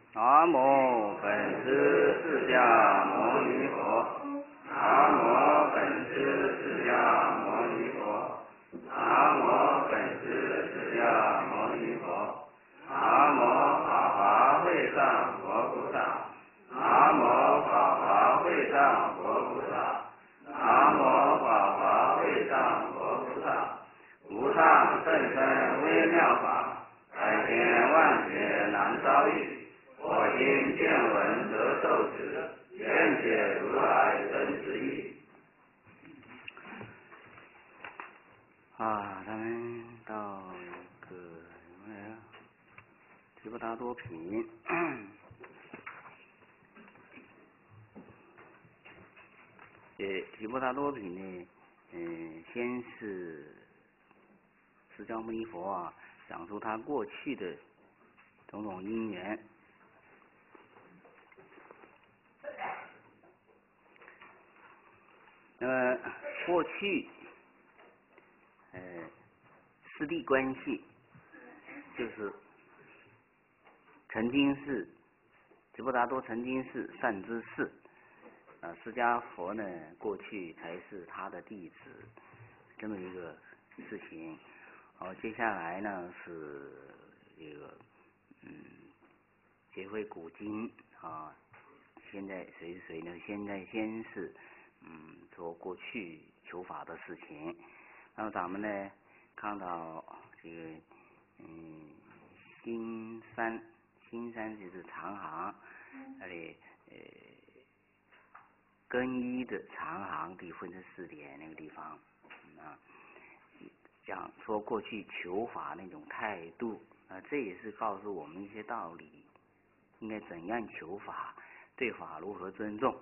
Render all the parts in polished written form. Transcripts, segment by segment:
南无本师释迦牟尼佛。南无本师释迦牟尼佛。南无本师释迦牟尼佛。南无法华会上佛菩萨。南无法华会上佛菩萨。南无法华会上佛菩萨。无上甚深微妙法，百千万劫难遭遇。我今见闻得受持，愿解如来真实义。咱们到一个什么来着？提婆达多品。提婆达多品呢，先是释迦牟尼佛讲述他过去的种种因缘。过去师弟关系就是曾经是提婆达多曾经是善知识，释迦佛呢过去才是他的弟子，这么一个事情。接下来呢是这个结会古今现在谁呢？现在先是说过去求法的事情，然后咱们呢看到这个新山就是长行那里更衣的长行第分成4点那个地方讲说过去求法那种态度这也是告诉我们一些道理，应该怎样求法，对法如何尊重。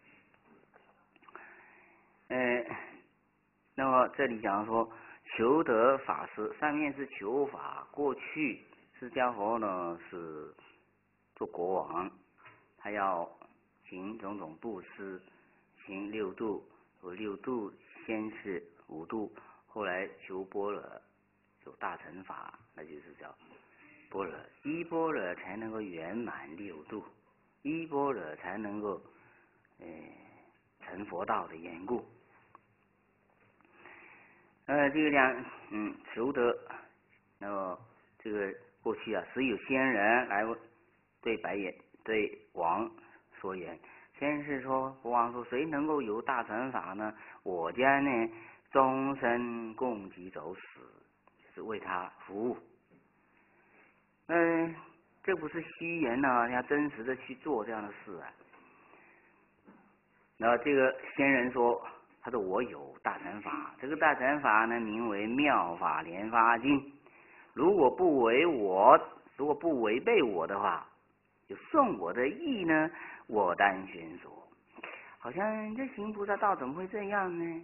那么这里讲说求得法师，上面是求法，过去释迦佛呢是做国王，他要行种种布施，行6度，有6度先是5度，后来求般若，有大乘法，那就是叫般若，依般若才能够圆满6度，依般若才能够成佛道的缘故。这个求得，那么这个过去时有仙人来对王说言，先是说国王说谁能够有大乘法呢？我将呢终身供给走死，就是为他服务。这不是虚言要真实的去做这样的事然后这个仙人说，他说我有大乘法，这个大乘法呢名为妙法莲华经，如果不违背我的话，就顺我的意呢，我当宣说。好像这行菩萨道怎么会这样呢？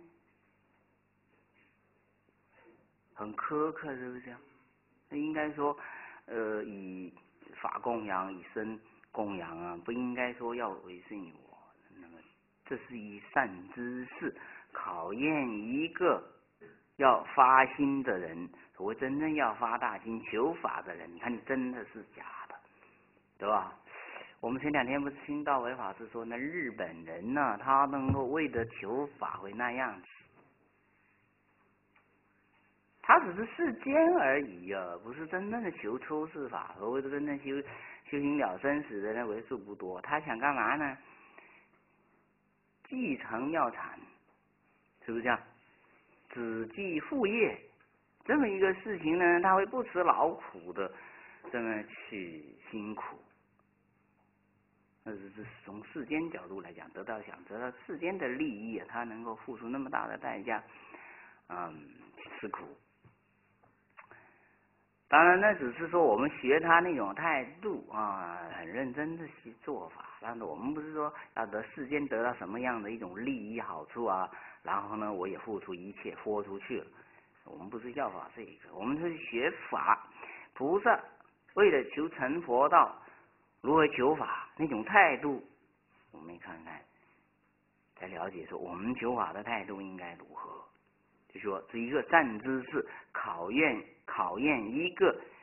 很苛刻，是不是那应该说以法供养，以身供养不应该说要违顺我。那么这是以善知识考验一个要发心的人，所谓真正要发大心求法的人，你看你真的是假的，对吧？我们前2天不是听到维法师说，那日本人他能够为了求法会那样子，他只是世间而已不是真正的求出世法。所谓的真正修行了生死的人为数不多，他想干嘛呢？继承庙产，是不是这样？子继父业，这么一个事情呢，他会不辞劳苦的这么去辛苦。那是从世间角度来讲，想得到世间的利益他能够付出那么大的代价吃苦。当然那只是说我们学他那种态度很认真的去做法，但是我们不是说要世间得到什么样的一种利益好处然后呢我也付出一切豁出去了，我们不是要法这个，我们是学法。菩萨为了求成佛道，如何求法那种态度，我们看看才了解说我们求法的态度应该如何。就说这一个善知识考验一个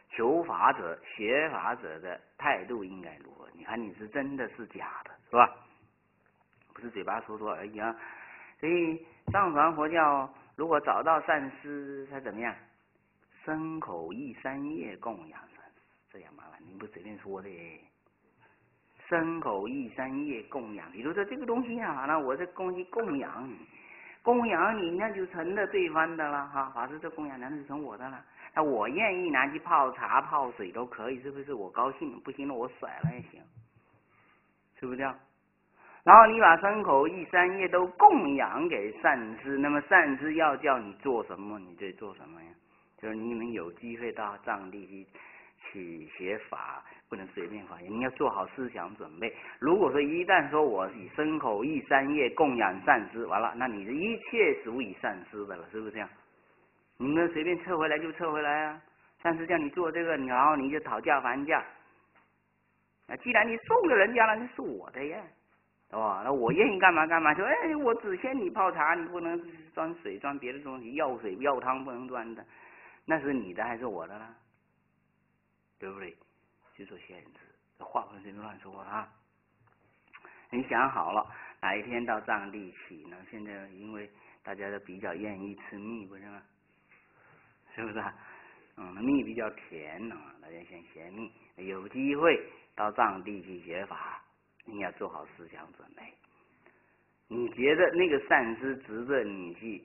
求法者、学法者的态度应该如何？你看你是真的是假的，是吧？不是嘴巴说说而已啊。所以上传佛教如果找到善师，他怎么样？身口意三业供养善师，这样麻烦，你不随便说的耶。身口意三业供养，比如说这个东西啊，那我这东西供养你，供养你那就成了对方的了哈。法师这供养那就成我的了。那我愿意拿去泡茶泡水都可以，是不是？我高兴，不行了我甩了也行，是不是这样？然后你把身口意三业都供养给善师，那么善师要叫你做什么，你就做什么呀？就是你们有机会到藏地去学法，不能随便发言，你要做好思想准备。如果说一旦说我以身口意三业供养善师，完了，那你的一切属于善师的了，是不是这样？你们随便撤回来就撤回来啊！善师叫你做这个，然后你就讨价还价。既然你送给人家了，那是我的呀。哦，那我愿意干嘛干嘛，说哎，我只限你泡茶，你不能装水装别的东西，药水药汤不能装的，那是你的还是我的呢？对不对？就做限制，这话不能随便乱说啊！你想好了，哪一天到藏地去呢？现在因为大家都比较愿意吃蜜，不是吗？是不是啊？蜜比较甜呢，大家想学蜜，有机会到藏地去学法。你要做好思想准备。你觉得那个善师值得你去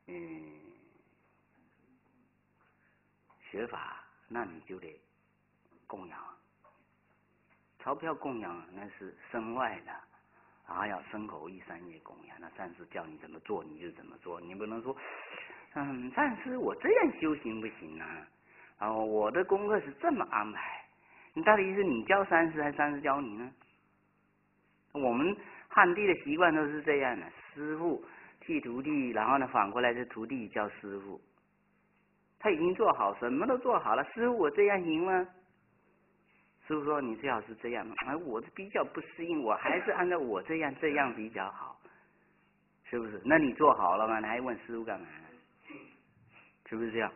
学法，那你就得供养。钞票供养那是身外的，还要身口意三业供养。那善师叫你怎么做你就怎么做，你不能说善师我这样修行不行啊，我的功课是这么安排。你到底是你教善师还是善师教你呢？我们汉地的习惯都是这样的，师傅替徒弟，然后呢反过来是徒弟教师傅。他已经做好，什么都做好了，师傅我这样行吗？师傅说你最好是这样，我比较不适应，我还是按照我这样比较好，是不是？那你做好了吗？你还问师傅干嘛呢？是不是这样？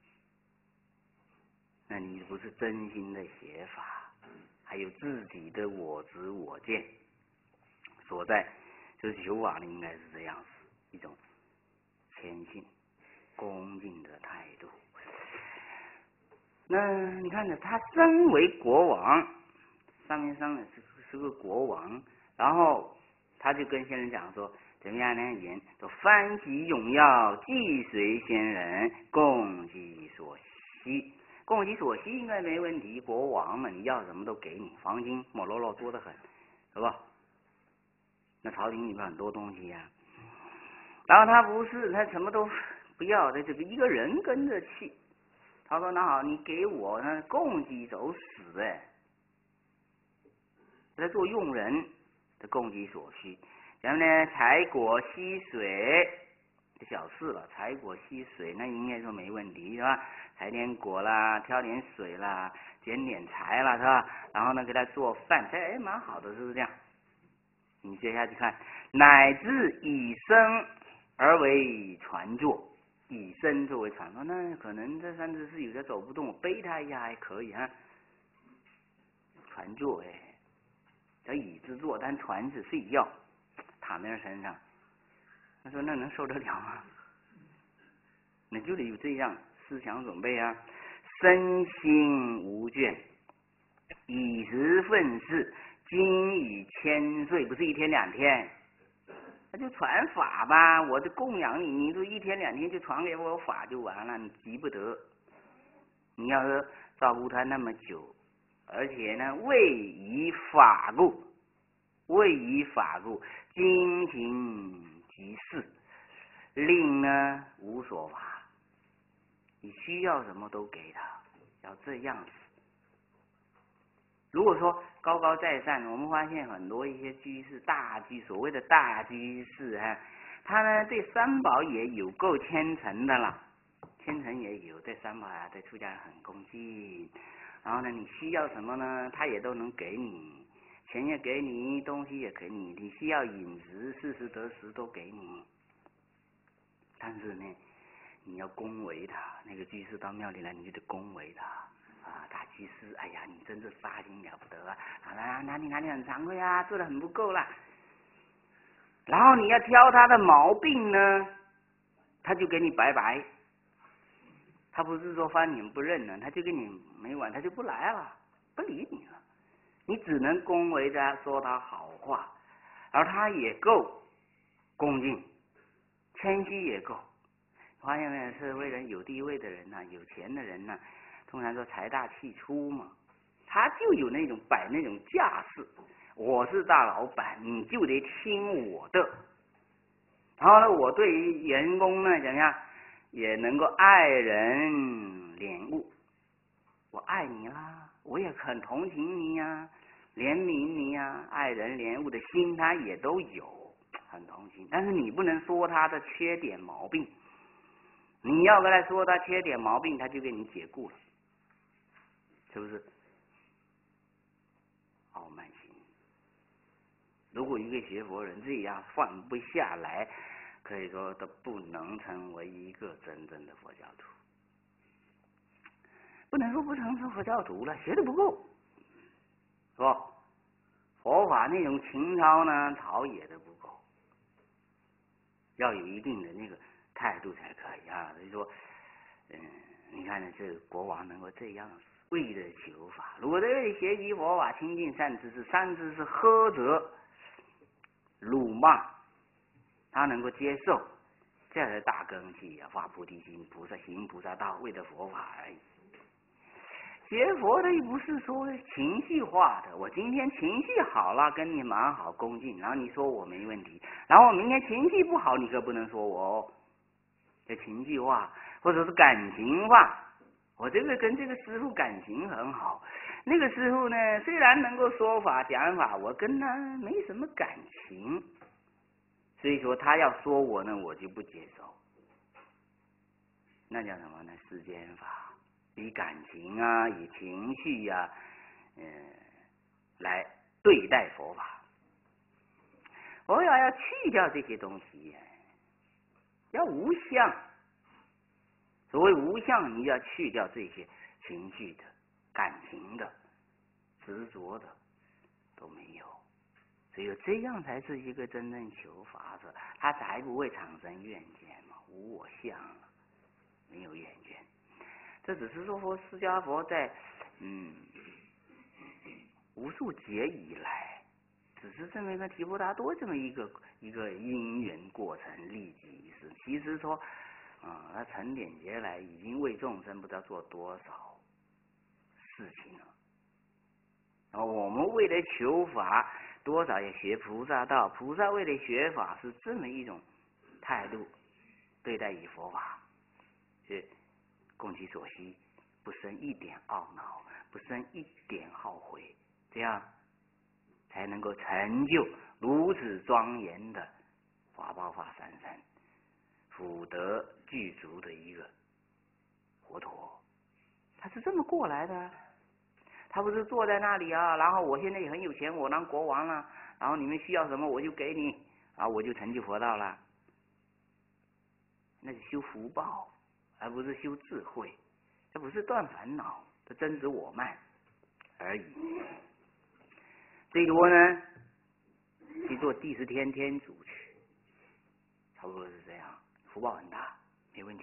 那你不是真心的学法，还有自己的我执我见所在，就是求法呢，应该是这样子一种谦信、恭敬的态度。那你看呢，他身为国王，上面是个国王，然后他就跟仙人讲说，怎么样呢？言说欢喜荣耀，既随仙人，供其所需。供其所需应该没问题，国王嘛，你要什么都给你，黄金摩罗罗多得很，是吧？那朝廷里面很多东西呀，然后他不是，他什么都不要，他这个一个人跟着去。他说：“那好，你给我呢供给走死哎，来做佣人的供给所需。然后呢，采果吸水，这小事了。采果吸水，那应该说没问题是吧？采点果啦，挑点水啦，捡点柴啦，是吧？然后呢，给他做饭，这蛮好的，是不是这样？你接下去看，乃至以身而为船座。”以身作为船，那可能这三只是有的走不动，我背他一下还可以啊。船座叫椅子坐，但船是睡觉，躺在身上。他说那能受得了吗？那就得有这样思想准备啊，身心无倦，以时奋事，经以千岁，不是一天两天。那就传法吧，我就供养你，你就一天两天就传给我法就完了，你急不得。你要是照顾他那么久，而且呢，为以法故，精勤即事，令呢无所乏。你需要什么都给他，要这样子。如果说高高在上，我们发现很多一些居士所谓的大居士他呢对三宝也有够虔诚的了，虔诚也有对三宝对出家人很恭敬。然后呢，你需要什么呢？他也都能给你，钱也给你，东西也给你，你需要饮食，适时得时都给你。但是呢，你要恭维他，那个居士到庙里来，你就得恭维他大居士，哎呀，你真是发心了不得啊！哪里很惭愧啊，做的很不够啦。然后你要挑他的毛病呢，他就给你拜拜。他不是说翻脸不认了，他就跟你没完，他就不来了，不理你了。你只能恭维他，说他好话，而他也够恭敬，谦虚也够。发现没有？社会人有地位的人呐，有钱的人呐，通常说财大气粗嘛，他就有那种摆那种架势，我是大老板，你就得听我的。然后呢，我对于员工呢，怎么样，也能够爱人怜物。我爱你啦，我也很同情你呀，怜悯你呀，爱人怜物的心他也都有，很同情。但是你不能说他的缺点毛病，你要跟他说他缺点毛病，他就给你解雇了，是不是？傲慢心。如果一个学佛人这样放不下来，可以说都不能成为一个真正的佛教徒。不能说不成佛教徒了，学的不够，是吧？佛法那种情操呢，陶冶的不够，要有一定的那个态度才可以啊。所以说，你看呢，这国王能够这样为了求法，如果这位学习佛法、亲近善知识，善知识呵责、辱骂，他能够接受，这样的大根器啊，发菩提心、菩萨行菩萨道，为了佛法而已。学佛的不是说情绪化的，我今天情绪好了，跟你蛮好恭敬，然后你说我没问题，然后我明天情绪不好，你可不能说我哦。这情绪化或者是感情化，我这个跟这个师父感情很好，那个师父呢虽然能够说法讲法，我跟他没什么感情，所以说他要说我呢，我就不接受。那叫什么呢？世间法。以感情啊，以情绪啊，来对待佛法。佛法要去掉这些东西，要无相。所谓无相，你要去掉这些情绪的、感情的、执着的都没有。只有这样才是一个真正求法者，他才不会产生怨见嘛，无我相了，没有怨见。这只是说释迦佛在无数劫以来，只是这么一个提婆达多这么一个因缘过程立即一世。其实说他成点劫来已经为众生不知道做多少事情了。然后我们为了求法，多少也学菩萨道，菩萨为了学法是这么一种态度对待于佛法，是供其所需，不生一点懊恼，不生一点后悔，这样才能够成就如此庄严的法报法三身，福德具足的一个佛陀。他是这么过来的，他不是坐在那里啊，然后我现在也很有钱，我当国王了，然后你们需要什么我就给你，然后我就成就佛道了。那是修福报，而不是修智慧，这不是断烦恼，这增值我慢而已。最多呢，去做第10天天主去，差不多是这样，福报很大，没问题。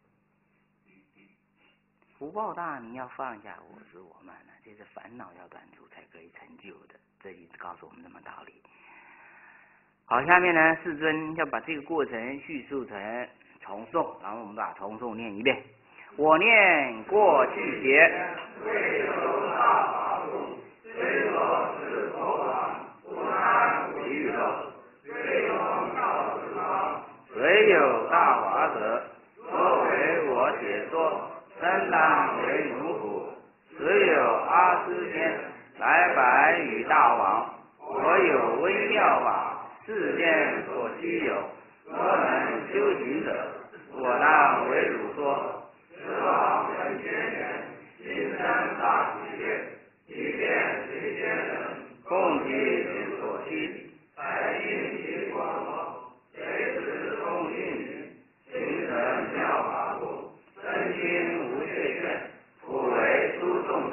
福报大，你要放下我执我慢了，这是烦恼要断除才可以成就的，这一直告诉我们这么道理。好，下面呢，世尊要把这个过程叙述成重诵，然后我们把重诵念一遍。我念过去劫， 未有大法故，虽若是佛王，不贪不欲乐，虽蒙道之方， 虽有大法者， 若为我解说， 身当为奴仆。虽有阿斯天来白与大王，我有微妙法，世间所须有，若能修行者，我当为汝说。 十方人间人，心生大喜悦，即便谁间人， 供给其所需， 才尽其所罗，谁知空运语， 形成妙法故， 身心无缺陷， 普为诸众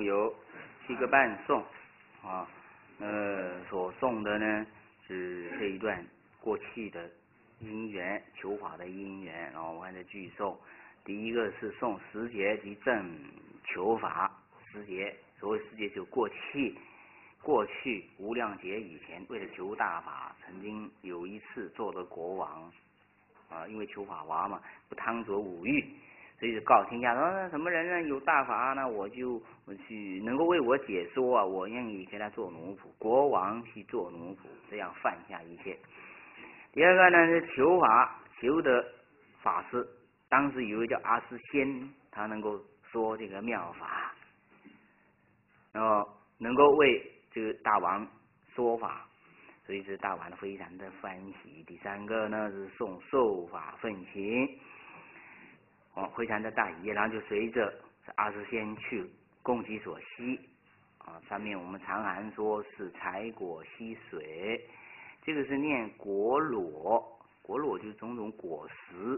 有7个半颂啊，所颂的呢是这一段过去的因缘求法的因缘，然后我看这句颂，第一个是颂10劫即正求法10劫，所谓10劫就过去无量劫以前，为了求大法，曾经有一次做了国王啊，因为求法华嘛，不贪着五欲，所以就告天下说什么人呢有大法，那我去能够为我解说啊，我愿意给他做奴仆，国王去做奴仆，这样犯下一切。第二个呢是求法，求得法师，当时有一位叫阿斯仙，他能够说这个妙法，然后能够为这个大王说法，所以这大王非常的欢喜。第三个呢是送受法奉行，非常的大喜，然后就随着阿斯仙去供给所需啊。上面我们常含说是采果吸水，这个是念果裸，果裸就是种种果实，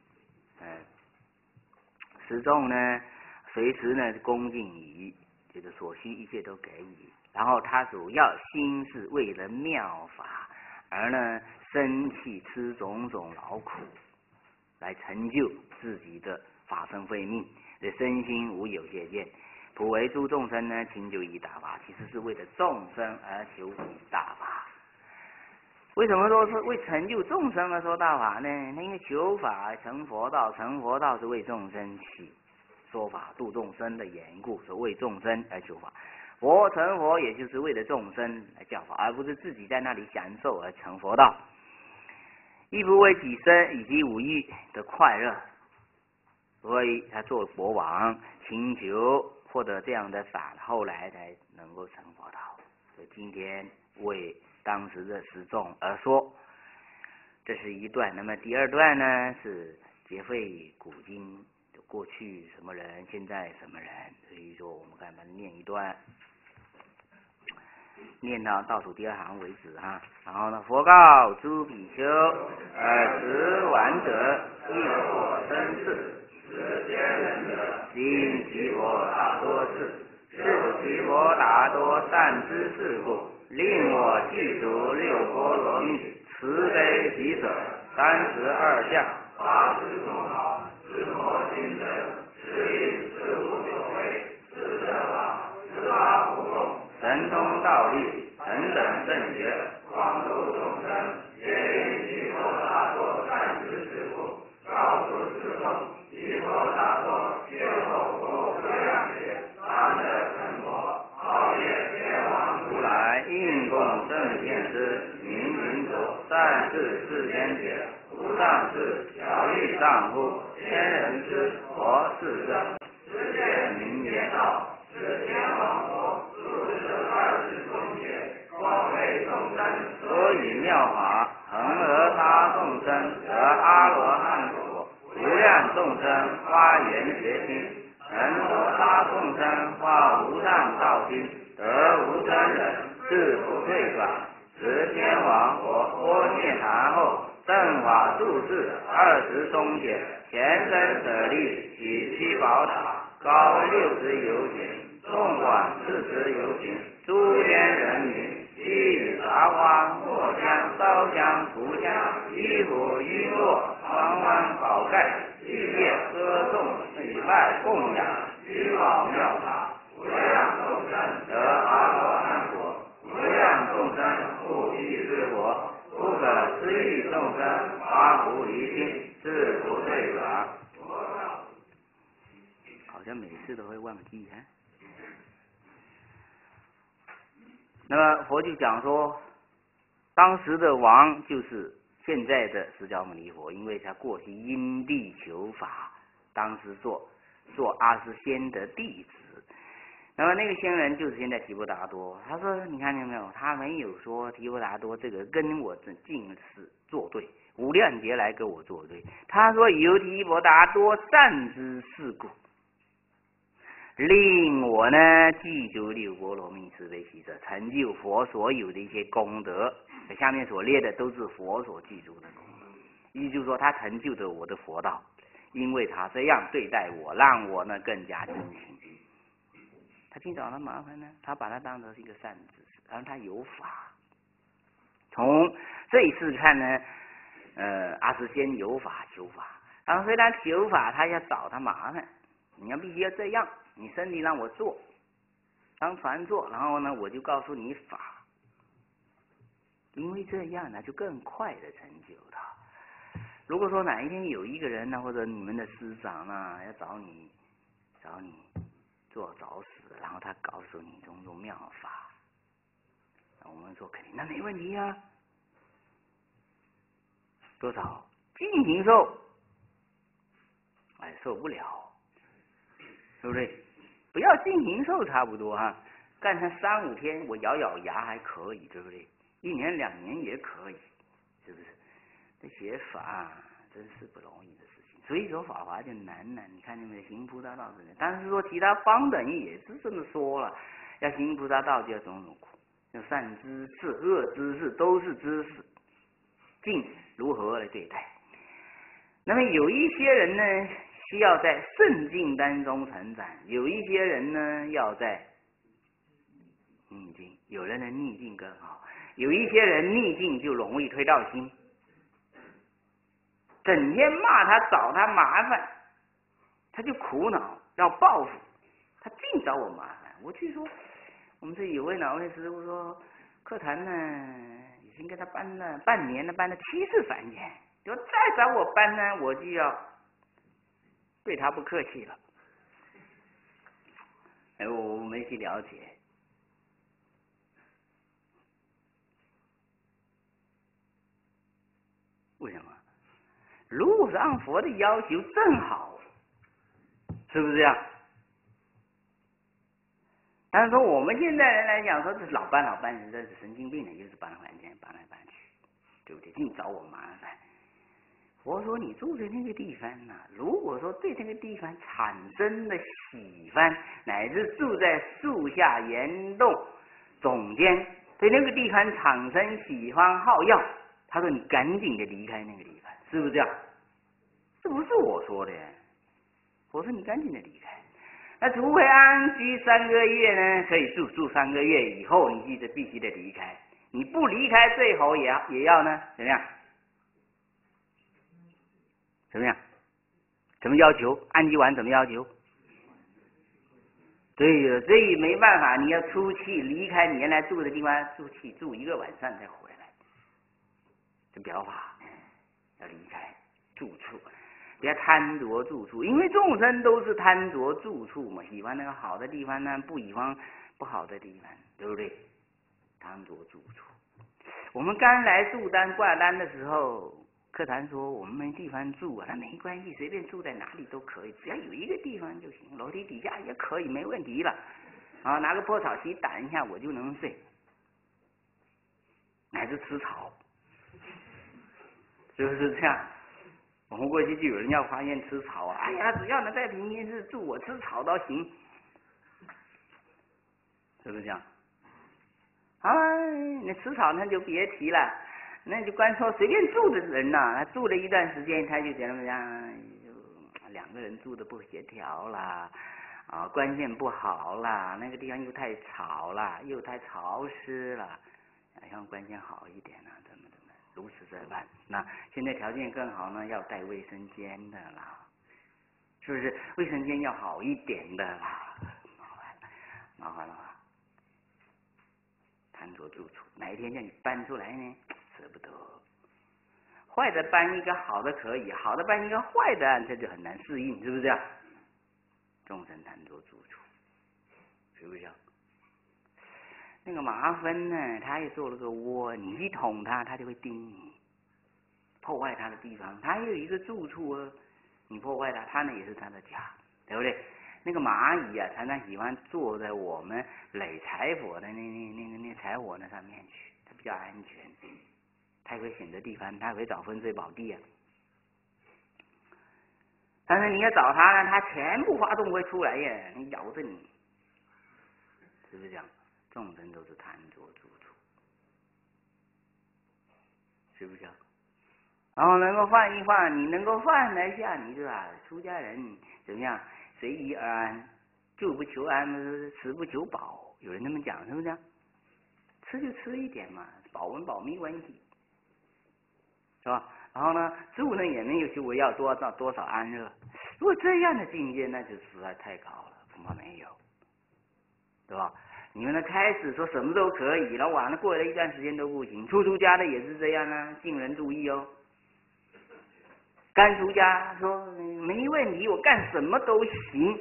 食众呢随时呢恭敬于这个所需一切都给予，然后他主要心是为了妙法，而呢生气吃种种劳苦，来成就自己的法身慧命，这身心无有界限，普为诸众生呢勤求于大法，其实是为了众生而求于大法。为什么说是为成就众生而说大法呢？那因为求法成佛道，成佛道是为众生起说法度众生的缘故，所以为众生而求法。佛成佛也就是为了众生来教法，而不是自己在那里享受而成佛道。亦不为己身以及五欲的快乐，所以他做国王，请求获得这样的法，后来才能够成佛道。所以今天为当时的时众而说，这是一段。那么第二段呢是劫废古今，过去什么人，现在什么人。所以说我们看它念一段，念到倒数第2行为止啊。然后呢，佛告诸比丘：尔时闻者，亦我生事， 是天人者， 今其我大多事，是其我大多善知识故，令我具足6波罗蜜，慈悲喜舍32相 80种好，是佛心者，是因是无所谓，是正法，是法不共， 神通道力，等等正觉， 广度众生，皆因其我大多善知识故，告诉世众，其我大多先后过无量劫，当得成佛，号业天王如来， 应供正见师，名云所，善事世间解， 无上士，小欲丈夫，天人师，佛世正， 世界名言道，是天王佛，入世20中界，广为众生， 所以妙法，恒而他众生得阿罗汉果，无量众生发缘觉心，恒得他众生化无上道心，得无生忍，自不退转，持天王佛波涅盘后，正法住世20中解，前身舍利取七宝塔，高60由旬，纵广40由旬，诸天人民悉以杂花、墨香、烧香、涂香、衣服、璎珞、方幡、宝盖、祭奠、歌颂、礼拜、供养， 虚宝妙法，无量众生得阿罗汉果，无量众生不必之佛，不可思议众生发菩提心，自不退转。好像每次都会忘记啊。那么佛就讲说，当时的王就是现在的释迦牟尼佛，因为他过去因地求法，当时做阿斯仙的弟子。那么那个仙人就是现在提婆达多，他说你看见没有，他没有说提婆达多这个跟我这尽是作对，无量劫来跟我作对，他说由提婆达多善知识故，令我呢具足6波罗蜜慈悲喜舍，成就佛所有的一些功德。下面所列的都是佛所具足的功德，也就是说他成就的我的佛道，因为他这样对待我，让我呢更加珍惜。 他净找他麻烦呢，他把他当成是一个善知识，然后他有法。从这一次看呢，阿是先有法求法，然后虽然求法，他要找他麻烦，你要必须要这样，你身体让我做，当船做，然后呢，我就告诉你法，因为这样呢，就更快的成就他。如果说哪一天有一个人呢，或者你们的师长呢，要找你做找死，然后他告诉你种种妙法，我们说肯定那没问题啊。多少尽行受，受不了，对不对？不要尽行受差不多哈，干上3、5天，我咬咬牙还可以，对不对？1年2年也可以，是不是？这学法真是不容易的事情，所以说法华就难了。你看你们行菩萨道是的，但是说其他方等也是这么说了，要行菩萨道就要种种苦，要善知识、恶知识都是知识，尽如何来对待？那么有一些人呢，需要在顺境当中成长；有一些人呢，要在逆境；有人的逆境更好，有一些人逆境就容易推到心，整天骂他、找他麻烦，他就苦恼要报复，他净找我麻烦。我据说我们这有位哪位师傅说，课堂呢已经给他搬了半年了，搬了7次房间。就再找我搬呢，我就要对他不客气了。我没去了解，为什么？如果是按佛的要求，正好，是不是这样？但是说我们现在人来讲，说这老搬，这是神经病的，就是搬房间，搬来搬去，对不对？净找我麻烦。我说你住在那个地方呢，如果说对这个地方产生了喜欢，乃至住在树下岩洞中间，对那个地方产生喜欢好要，他说你赶紧的离开那个地方，是不是这样？这不是我说的，我说你赶紧的离开。那除非安居3个月呢，可以住3个月以后，你记得必须得离开。你不离开，最后也要呢，怎么样？怎么样？怎么要求？安居完怎么要求？对了，所以没办法，你要出去离开你原来住的地方，住1个晚上再回来，这表法要离开住处，不要贪着住处，因为众生都是贪着住处嘛，喜欢那个好的地方呢，不喜欢不好的地方，对不对？贪着住处。我们刚来住单挂单的时候，课堂说我们没地方住啊，那没关系，随便住在哪里都可以，只要有一个地方就行，楼梯底下也可以，没问题了。啊，拿个破草席挡一下我就能睡，乃至吃草，是不是这样？我们过去就有人要发现吃草啊，哎呀，只要能在平均日住，我吃草都行，是不是这样？啊，你吃草那就别提了。那就光说随便住的人呐，他住了一段时间，他就怎么样，就2个人住的不协调啦，啊，光线不好啦，那个地方又太吵啦，又太潮湿了，希望光线好一点啦，怎么，如此这般。那现在条件更好呢，要带卫生间的啦，是不是？卫生间要好一点的啦，麻烦了吧？贪着住处，哪一天叫你搬出来呢？舍不得，坏的搬一个，好的可以，好的搬一个坏的，这就很难适应，是不是这样？众生贪着住处，是不是这样？那个麻烦呢，他也做了个窝，你一捅他，他就会盯你，破坏他的地方，他也有一个住处啊，你破坏他，他呢也是他的家，对不对？那个蚂蚁啊，常常喜欢坐在我们垒柴火的那柴火那上面去，它比较安全。他也会选择地方，他也会找风水宝地啊。但是你要找他呢，他全部发动会出来呀，你咬着你，是不是这样？众生都是贪着住处，是不是这样？然后能够放一放，你能够放得下，你对吧？出家人怎么样？随遇而安， 住不求安，吃不求饱，有人这么讲，是不是？吃就吃一点嘛，饱温饱没关系，是吧？然后呢，住呢也没有说我要多少安乐。如果这样的境界，那就实在太高了，恐怕没有，对吧？你们呢开始说什么都可以，然后完了过了一段时间都不行。出家的也是这样啊，敬人注意哦。干出家说没问题，我干什么都行，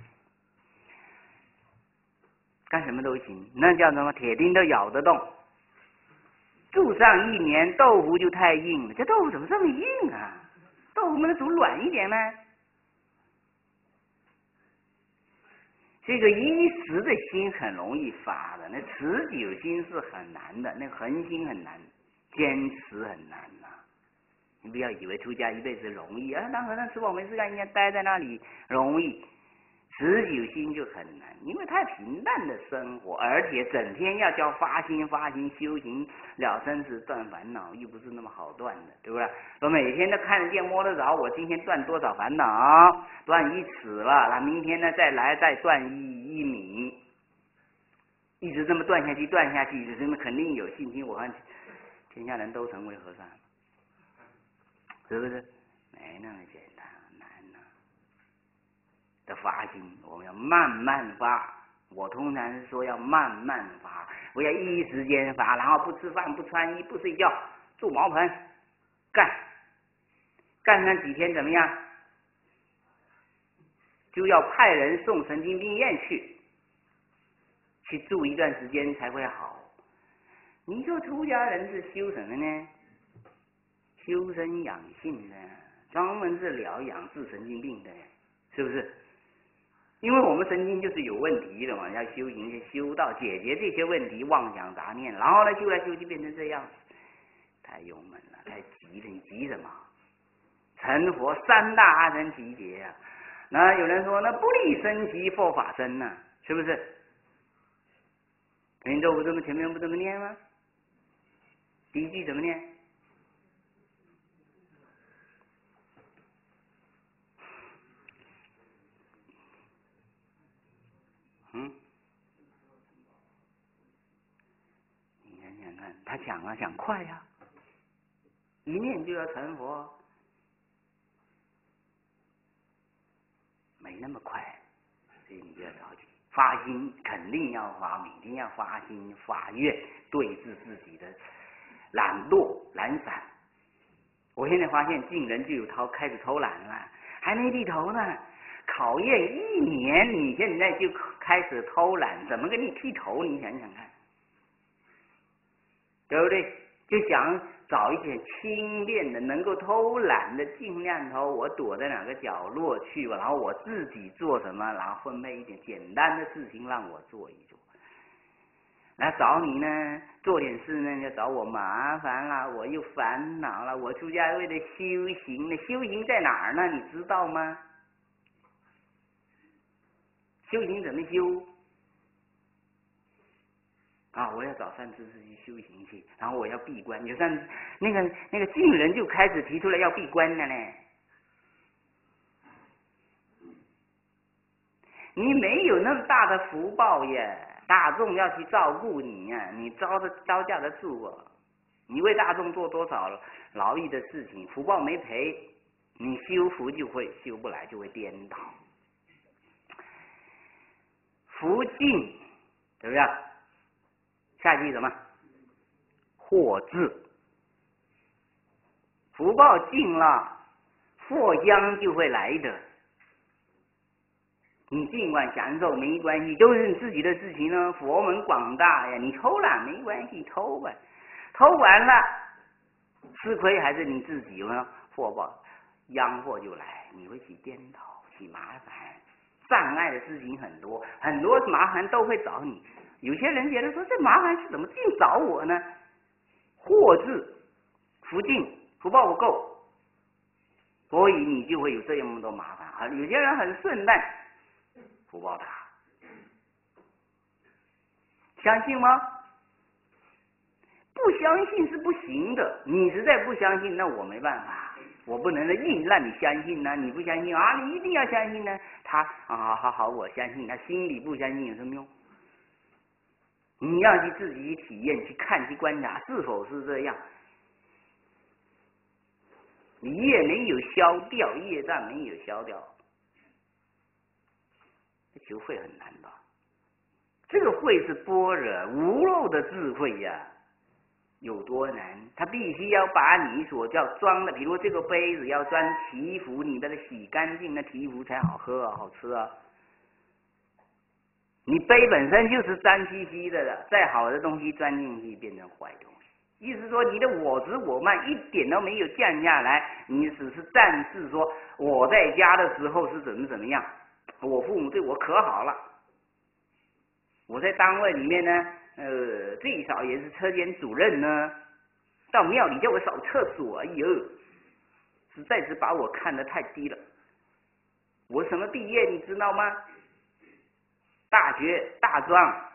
干什么都行，那叫什么？铁钉都咬得动。住上1年，豆腐就太硬了。这豆腐怎么这么硬啊？豆腐不能煮软一点吗？这个一时的心很容易发的，那持久心是很难的，那恒心很难，坚持很难呐。你不要以为出家一辈子容易啊，当和尚吃饱没事干，应该待在那里容易。持久心就很难，因为太平淡的生活，而且整天要叫发心修行了生死断烦恼，又不是那么好断的，对不对？我每天都看得见摸得着，我今天断多少烦恼，断1尺了，那明天呢再来再断1米，一直这么断下去，人们肯定有信心，我看天下人都成为和尚，是不是？没那么简单。的发心，我们要慢慢发。我通常是说要慢慢发，不要一时间发，然后不吃饭、不穿衣、不睡觉，住茅棚，干上几天怎么样？就要派人送神经病院去住一段时间才会好。你说出家人是修什么呢？修身养性的，专门治疗养治神经病的，是不是？因为我们神经就是有问题的嘛，要修行去修到解决这些问题，妄想杂念，然后呢修来修去变成这样，太郁闷了，太急了，你急什么？成佛3大阿僧祇劫啊！那有人说，那不离僧祇佛法僧呢，是不是？人咒不这么前面不这么念吗？第一句怎么念？你想想看，他讲快呀，一念就要成佛，没那么快，所以你就要着急。发心肯定要发，每天要发心发愿，对治自己的懒惰懒散。我现在发现进人就有开始偷懒了，还没剃头呢。考验1年，你现在就开始偷懒，怎么给你剃头？你想想看，对不对？就想找一点轻便的，能够偷懒的，尽量偷。我躲在哪个角落去吧，然后我自己做什么，然后分配一点简单的事情让我做一做。来找你呢，做点事呢，就找我麻烦了，我又烦恼了。我出家为了修行呢，修行在哪儿呢？你知道吗？修行怎么修？啊，我要找善知识去修行去，然后我要闭关。有善那个净人就开始提出来要闭关了呢。你没有那么大的福报呀，大众要去照顾你呀，你招架得住啊？你为大众做多少劳役的事情，福报没赔，你修福就会修不来，就会颠倒。福尽，对不对？下句什么？祸至。福报尽了，祸将就会来的。你尽管享受没关系，都是你自己的事情呢。佛门广大呀，你偷懒没关系，偷吧，偷完了吃亏还是你自己呢。祸报殃祸就来，你会起颠倒，起麻烦。障碍的事情很多，很多麻烦都会找你。有些人觉得说这麻烦是怎么净找我呢？祸至，福尽，福报不够，所以你就会有这么多麻烦。有些人很顺淡，福报大，相信吗？不相信是不行的。你实在不相信，那我没办法，我不能硬让你相信呢。你不相信啊，你一定要相信呢。 他好，我相信，他心里不相信有什么用？你要去自己体验、去看、去观察，是否是这样？你业没有消掉，业障没有消掉，求慧很难吧？这个慧是般若无漏的智慧呀，有多难？他必须要把你所叫装的，比如这个杯子要装祈福，你把它洗干净，那祈福才好喝啊，好吃啊。你杯本身就是脏兮兮的了，再好的东西钻进去变成坏东西。意思说你的我执我慢一点都没有降下来，你只是暂时说我在家的时候是怎么样，我父母对我可好了，我在单位里面呢，最少也是车间主任呢，到庙里叫我扫厕所，哎呦，实在是把我看得太低了。我什么毕业你知道吗？大学大专，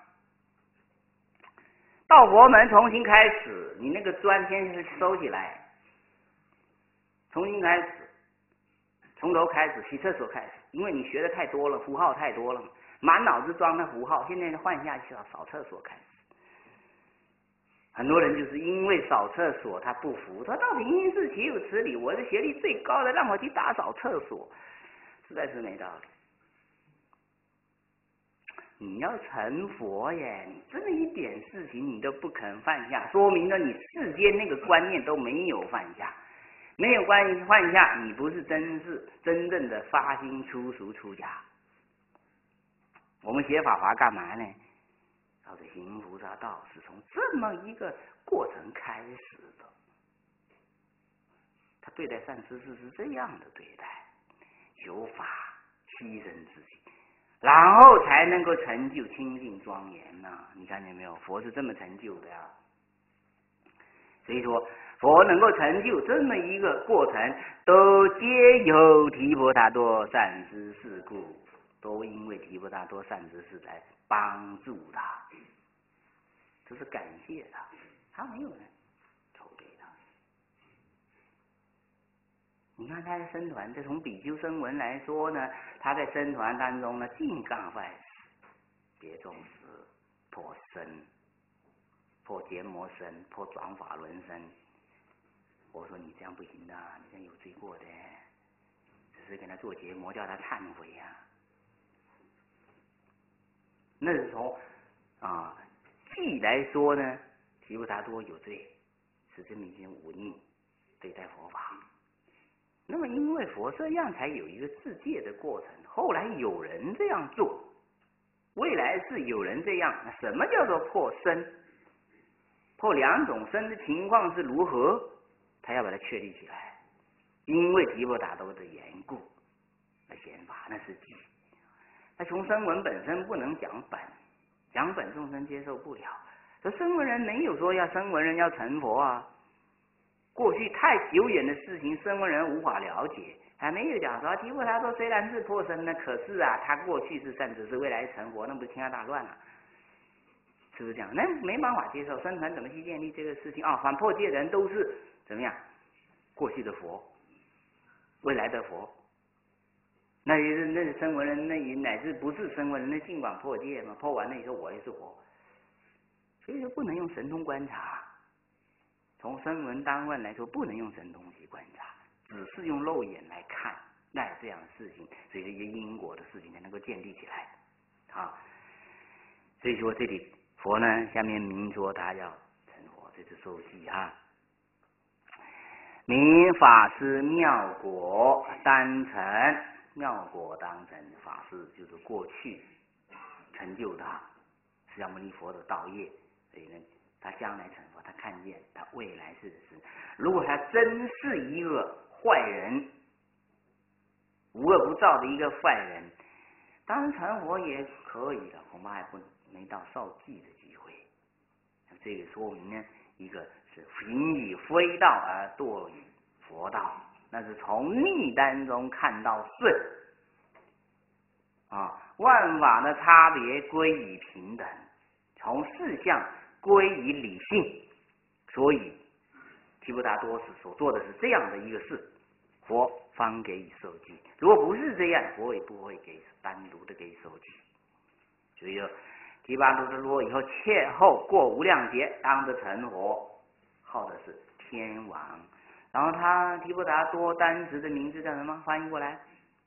到佛门重新开始，你那个砖先是收起来，重新开始，从头开始，洗厕所开始，因为你学的太多了，符号太多了，满脑子装的符号，现在换下去了，扫厕所开始。很多人就是因为扫厕所他不服，他到平行世岂有此理？我是学历最高的，让我去打扫厕所，实在是没道理。你要成佛耶，你这么一点事情你都不肯放下，说明了你世间那个观念都没有放下，没有放下，你不是真正的发心出俗出家。我们学法华干嘛呢？照着行菩萨道是从这么一个过程开始的。他对待善知识是这样的对待，求法牺牲自己，然后才能够成就清净庄严呐。你看见没有？佛是这么成就的呀。所以说，佛能够成就这么一个过程，都皆有提婆达多善知识故，都因为提婆达多善知识来帮助他，这是感谢他，他没有人投给他。你看他在僧团，这从比丘声闻来说呢，他在僧团当中呢，尽干坏事，别众生破身、破结魔身、破转法轮身。我说你这样不行的，你这样有罪过的，只是给他做结魔，叫他忏悔呀。那是从记来说呢，提婆达多有罪，是这么一件忤逆对待佛法。那么因为佛这样才有一个自戒的过程，后来有人这样做，未来是有人这样。那什么叫做破身？破两种身的情况是如何？他要把它确立起来。因为提婆达多的缘故，那显法那是记。那从声闻本身不能讲本，讲本众生接受不了。这声闻人没有说要声闻人要成佛啊。过去太久远的事情，声闻人无法了解，还没有讲说提婆达多虽然是破身呢，可是他过去是善知识，未来成佛，那不是天下大乱了？是不是这样？那没办法接受，僧团怎么去建立这个事情啊？反破戒人都是怎么样？过去的佛，未来的佛，那声闻人，那也乃至不是声闻人，那尽管破戒嘛，破完了以后我也是佛，所以说不能用神通观察。从声闻单问来说，不能用神通去观察，只是用肉眼来看，那这样的事情，所以这些因果的事情才能够建立起来啊。所以说这里佛呢，下面明说他要成佛，这是受记哈。明法师妙果当成，妙果当成法师就是过去成就他释迦牟尼佛的道业，所以呢，他将来成佛，他看见他未来是。如果他真是一个坏人，无恶不造的一个坏人，当然成佛也可以了，恐怕还没到受记的机会。这个说明呢，一个是行以非道而堕于佛道，那是从逆当中看到顺万法的差别归于平等，从事相归于理性，所以提婆达多是所做的是这样的一个事， 佛方给予受记。如果不是这样，佛也不会单独的给予受记。所以说，提拔多罗以后切后过无量劫，当着成佛，号的是天王。然后他提婆达多单词的名字叫什么？翻译过来，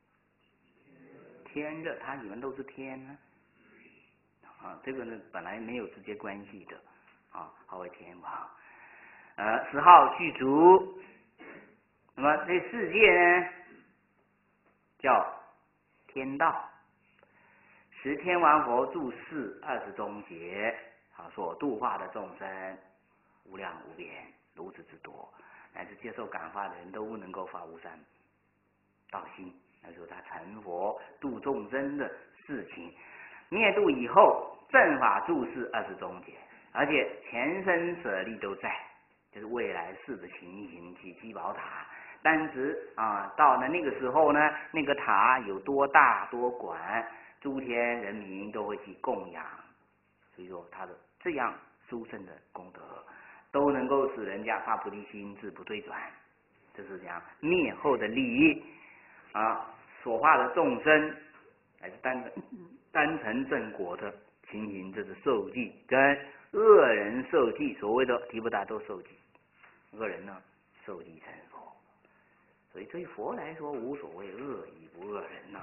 天热，他里面都是天呢。这个呢本来没有直接关系的号为天王。10号具足。那么这世界呢叫天道。10天王佛住世20中劫，所度化的众生无量无边，如此之多，乃至接受感化的人都不能够发无三道心。那时候他成佛度众生的事情，灭度以后正法住世20中劫，而且前生舍利都在，就是未来世的情形及七宝塔。但是到了那个时候呢，那个塔有多大多广，诸天人民都会去供养，所以说他的这样殊胜的功德，都能够使人家发菩提心，志不退转。这是讲灭后的利益所化的众生，还是单成正果的情形，这是受记跟恶人受记，所谓的提婆达多受记，恶人呢受记成佛。所以对佛来说无所谓恶与不恶人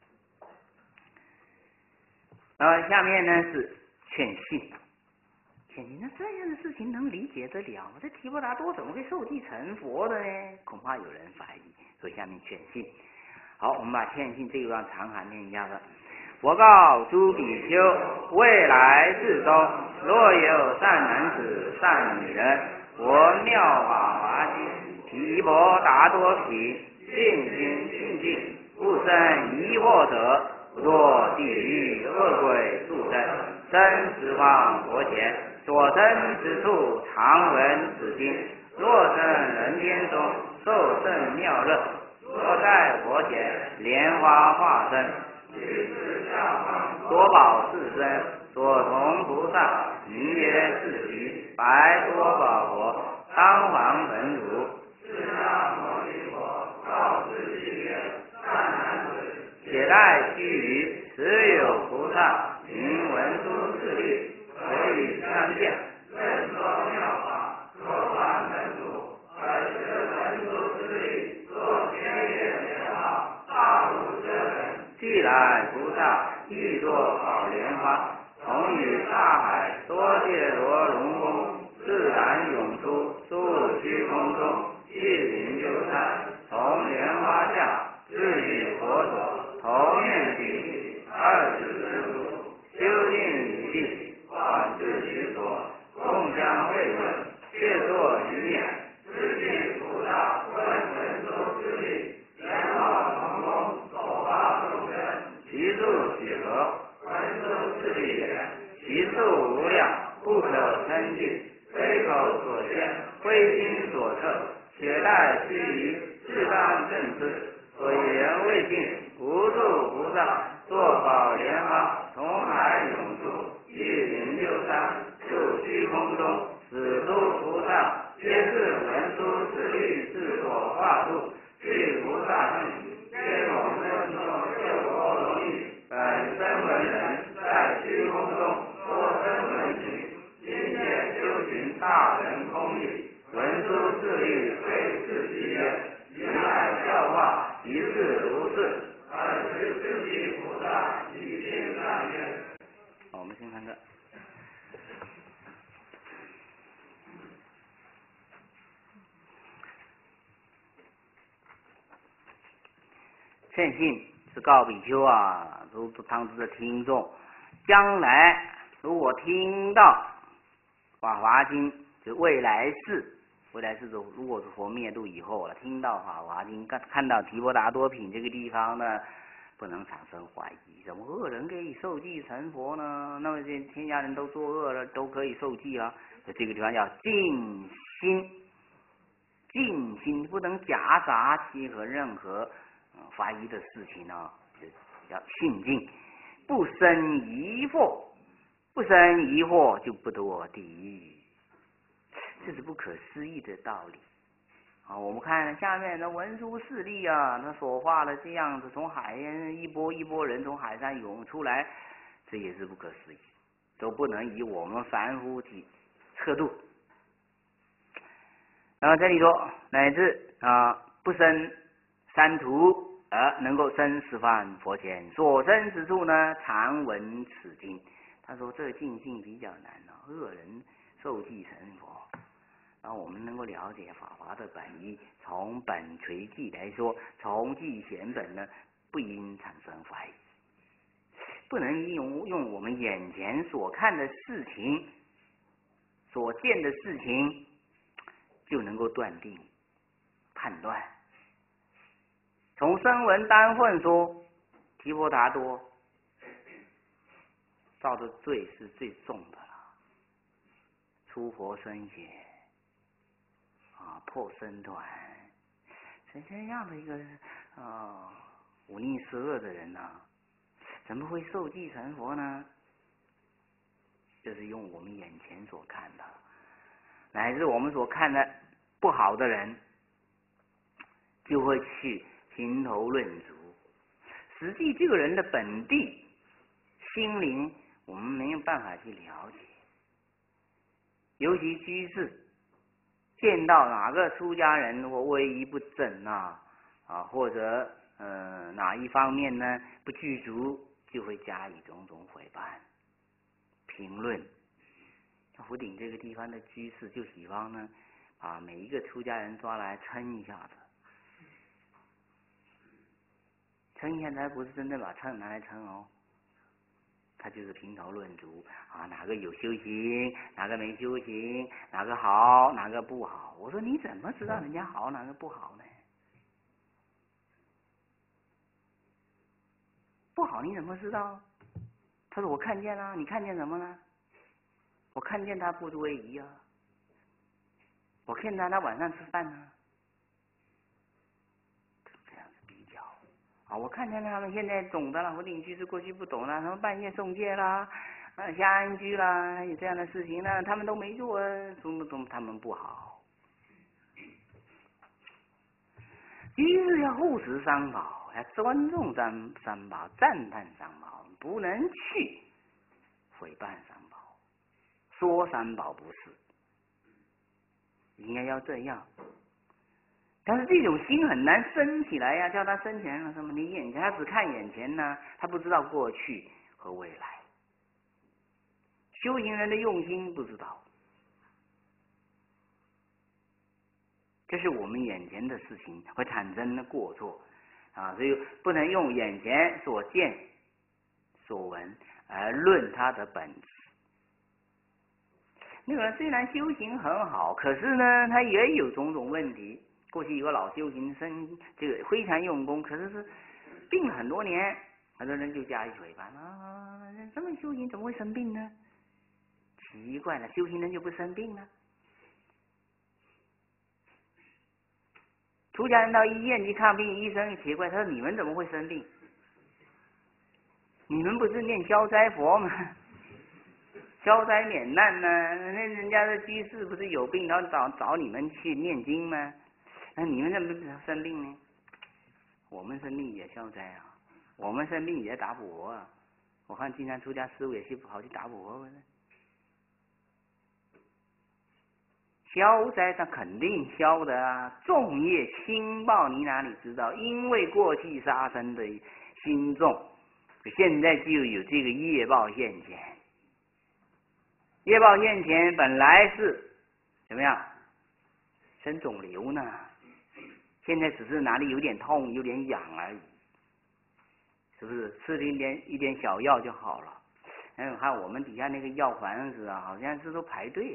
下面呢是劝信。劝信，那这样的事情能理解得了吗？这提婆达多怎么会受记成佛的呢？恐怕有人怀疑。所以下面劝信。好，我们把劝信这一段长函念一下子。我告诸比丘，未来世中，若有善男子、善女人，我妙法华经提婆达多品，信心清净，不生疑惑者，若地狱恶鬼畜生，生十方佛前，所生之处常闻此经。若生人间中，受胜妙乐，若在佛前莲花化身，多宝世身，所同菩萨，名曰世虚，白多宝佛，当皇本主。且待须臾，时有菩萨，名文殊势力，可以相见，任说妙法，说法本主，而是文殊势力，作天乐莲花，大如遮人。既来菩萨，亦作宝莲花，同与大海多界罗龙宫，自然涌出，数虚空中，一灵流散，从莲花下，至于佛所。头面顶20之处，究竟理地，观自其所，共相会问，却作一念，世界菩萨问文殊师利，莲花同宫，所化众生，其数几何？文殊师利言，其数无量，不可称尽，非口所见，非心所测，且待须臾，适当正知。所言未尽，无数菩萨作宝莲花，从海涌出，一灵六山，数虚空中，此诸菩萨皆是文殊势力之所化度，具菩萨性，皆蒙身中救波罗蜜，本身闻人，在虚空中多生闻行，今见修行大人空义，文殊势力非是其愿，于来教化。一是如是，而是自己菩萨已经上愿。我们先看这。劝信是告比丘如当时的听众，将来如果听到法华经，就未来世如果是佛灭度以后了，听到法华经，看到提婆达多品这个地方呢，不能产生怀疑，怎么恶人可以受记成佛呢？那么这天下人都作恶了，都可以受记啊。这个地方要尽心，尽心不能夹杂其和任何怀疑的事情呢，就要信尽，不生疑惑，不生疑惑就不堕地狱。这是不可思议的道理啊，我们看下面的文殊势力啊，他所画的这样子，从海一波一波人从海上涌出来，这也是不可思议，都不能以我们凡夫去测度。然后这里说，乃至不生三途而能够生十方佛前，所生之处呢，常闻此经。他说这个尽性比较难恶人受记成佛。然后我们能够了解法华的本意，从本垂记来说，从记显本呢，不应产生怀疑，不能用我们眼前所看的事情、所见的事情就能够断定、判断。从声闻单混说，提婆达多造的罪是最重的了，出佛身血。破僧团，像这样的一个忤逆十恶的人怎么会受记成佛呢？就是用我们眼前所看的，乃至我们所看的不好的人，就会去评头论足。实际这个人的本地心灵，我们没有办法去了解，尤其居士。见到哪个出家人如果威仪不正或者哪一方面呢不具足，就会加以种种诽谤、评论。福鼎这个地方的居士就喜欢呢，把每一个出家人抓来称一下子，称一下子还不是真的把称拿来称哦。他就是评头论足哪个有修行，哪个没修行，哪个好，哪个不好。我说你怎么知道人家好，哪个不好呢？不好你怎么知道？他说我看见了，你看见什么呢？我看见他不威仪我看见他晚上吃饭这样子比较我看见他们现在懂得了，福鼎居士过去不懂了，他们半夜送戒啦，下安居啦，有这样的事情呢，他们都没做总他们不好。居士要护持三宝，要尊重三宝，赞叹三宝，不能去诽谤三宝，说三宝不是，应该要这样。但是这种心很难升起来叫他升起来什么？你眼前他只看眼前他不知道过去和未来。修行人的用心不知道，这是我们眼前的事情会产生的过错所以不能用眼前所见所闻而论他的本质。那个人虽然修行很好，可是呢，他也有种种问题。过去有个老修行僧，这个非常用功，可是病了很多年，很多人就加以诽谤这么修行怎么会生病呢？奇怪了，修行人就不生病了？出家人到医院去看病，医生奇怪，他说你们怎么会生病？你们不是念消灾佛吗？消灾免难呢？那人家的居士不是有病，然后找你们去念经吗？那你们怎么生病呢？我们生病也消灾我们生病也打补佛我看经常出家师父也去跑去打补佛消灾他肯定消的重业轻报你哪里知道？因为过去杀生的心重，现在就有这个业报现前。业报现前本来是怎么样？生肿瘤呢？现在只是哪里有点痛有点痒而已，是不是吃了一点小药就好了？看我们底下那个药房子好像是都排队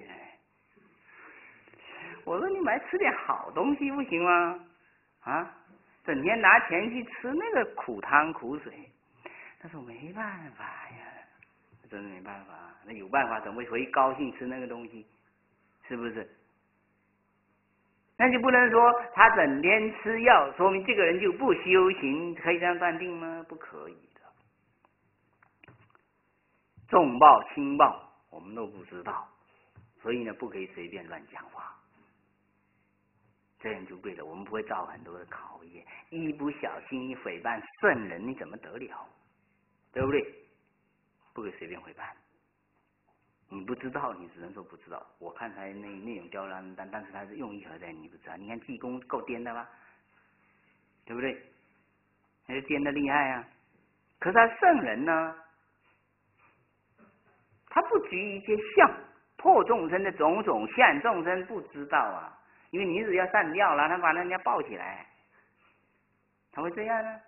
我说你们吃点好东西不行吗？整天拿钱去吃那个苦汤苦水。他说没办法呀，真的没办法。那有办法怎么会高兴吃那个东西？是不是？那就不能说他整天吃药，说明这个人就不修行，可以这样断定吗？不可以的。重报轻报我们都不知道，所以呢，不可以随便乱讲话。 这样就对了。我们不会遭很多的考验，一不小心一诽谤圣人，你怎么得了？对不对？不可以随便诽谤。你不知道，你只能说不知道。我看他那种吊郎当，但是他是用意何在？你不知道。你看济公够颠的吧？对不对？那就颠的厉害啊！可是他圣人呢，他不拘一切相，破众生的种种相，众生不知道啊。因为你只要上吊了，他把人家抱起来，他会这样呢？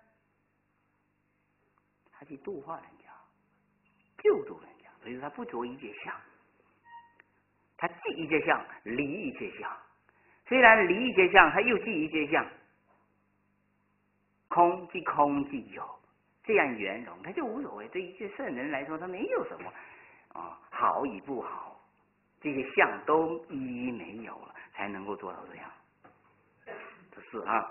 他去度化人家，救助人家，所以说他不着一切相，他即一切相，离一切相。虽然离一切相，他又即一切相，空即空即有，这样圆融，他就无所谓。对一些圣人来说，他没有什么好与不好，这些相都一一没有了，才能够做到这样。这是啊，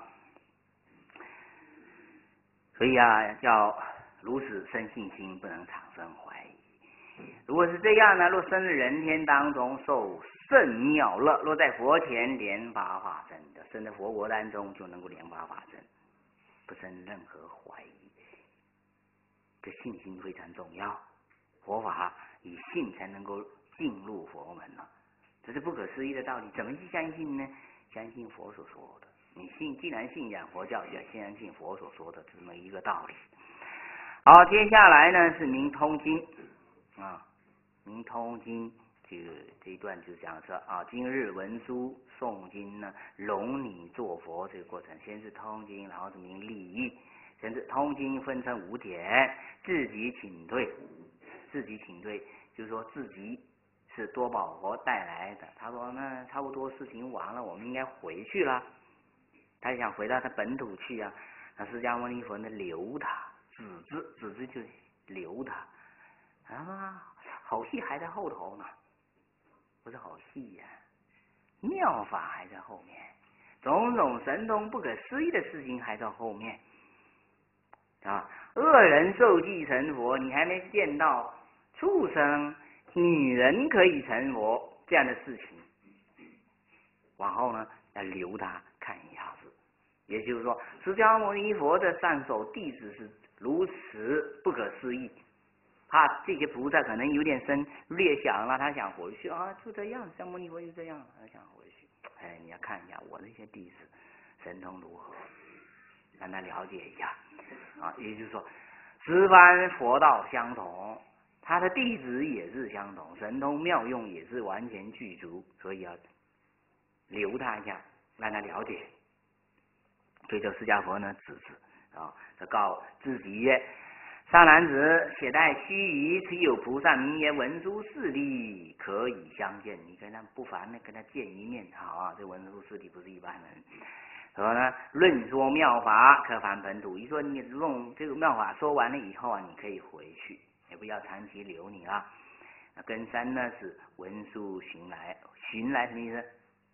所以啊，要如此生信心，不能产生怀疑。如果是这样呢，若生在人天当中，受圣妙乐；若在佛前莲花化身的，生在佛国当中，就能够莲花化身，不生任何怀疑。这信心非常重要，佛法以信才能够进入佛门了，这是不可思议的道理。怎么去相信呢？相信佛所说的。你既然信仰佛教，就要相信佛所说的这么一个道理。好，接下来呢是明通经啊，明通经这一段就讲说啊，今日文殊诵经呢，容你做佛这个过程，先是通经，然后是明利益。甚至通经分成5点，自己请退，自己请退，就是说自己是多宝佛带来的。他说那差不多事情完了，我们应该回去了。他想回到他本土去啊，那释迦牟尼佛呢留他，止之就留他啊，好戏还在后头呢，不是好戏呀，妙法还在后面，种种神通不可思议的事情还在后面。啊，恶人受记成佛，你还没见到畜生、女人可以成佛这样的事情，往后呢要留他看一下子。也就是说，释迦牟尼佛的上首弟子是如此不可思议，怕这些菩萨可能有点略想了，他想回去啊，就这样，释迦牟尼佛就这样，他想回去。哎，你要看一下我这些弟子神通如何，让他了解一下。啊，也就是说，十方佛道相同，他的弟子也是相同，神通妙用也是完全具足，所以要留他一下，让他了解。所以这释迦佛呢，指啊，他告自己曰：善男子，且待须臾，此有菩萨名曰文殊师利，可以相见。你跟他不烦的，跟他见一面好啊。这文殊师利不是一般人。说呢，论说妙法，可返本土。一说你用这个妙法说完了以后啊，你可以回去，也不要长期留你了。那跟三呢是文殊寻来，寻来什么意思？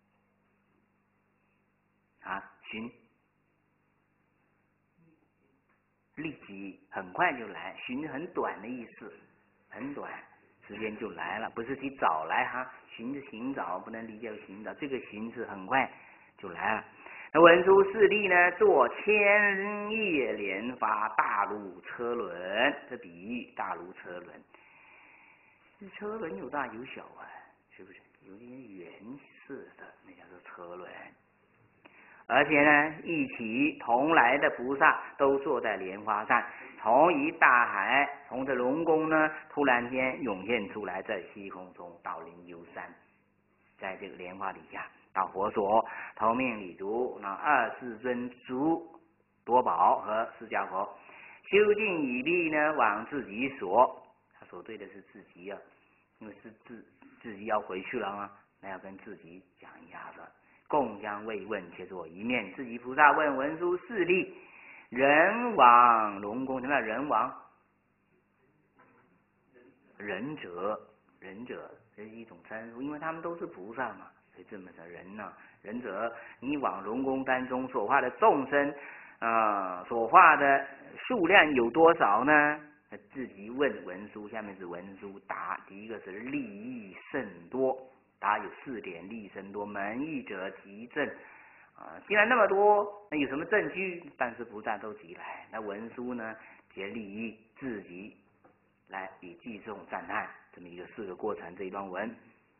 啊，寻立即很快就来，寻很短的意思，很短时间就来了，不是去找来哈，寻是寻找，不能理解为寻找，这个寻是很快就来了。那文殊师利呢，坐千叶莲花，大如车轮，这比喻大如车轮。这车轮有大有小啊，是不是？有点圆式的，那叫做车轮。而且呢，一起同来的菩萨都坐在莲花上，同一大海从这龙宫呢，突然间涌现出来，在虚空中到灵鹫山，在这个莲花底下。到佛所，头面礼足，那24尊诸多宝和释迦佛修净已毕呢，往自己所，他所对的是自己啊，因为是自己要回去了嘛，那要跟自己讲一下子，共将慰问，且坐一面。自己菩萨问文殊师利：人往龙宫，什么叫人往？仁者，这是一种称呼，因为他们都是菩萨嘛。所以这么的人呢，仁者，你往龙宫当中所化的众生所化的数量有多少呢？自己问文殊，下面是文殊答。第一个是利益甚多，答有4点，利益甚多。门益者极正既然那么多，那有什么证据？但是菩萨都集来，那文殊呢，皆利益自己来以寄送赞叹，这么一个4个过程。这一段文，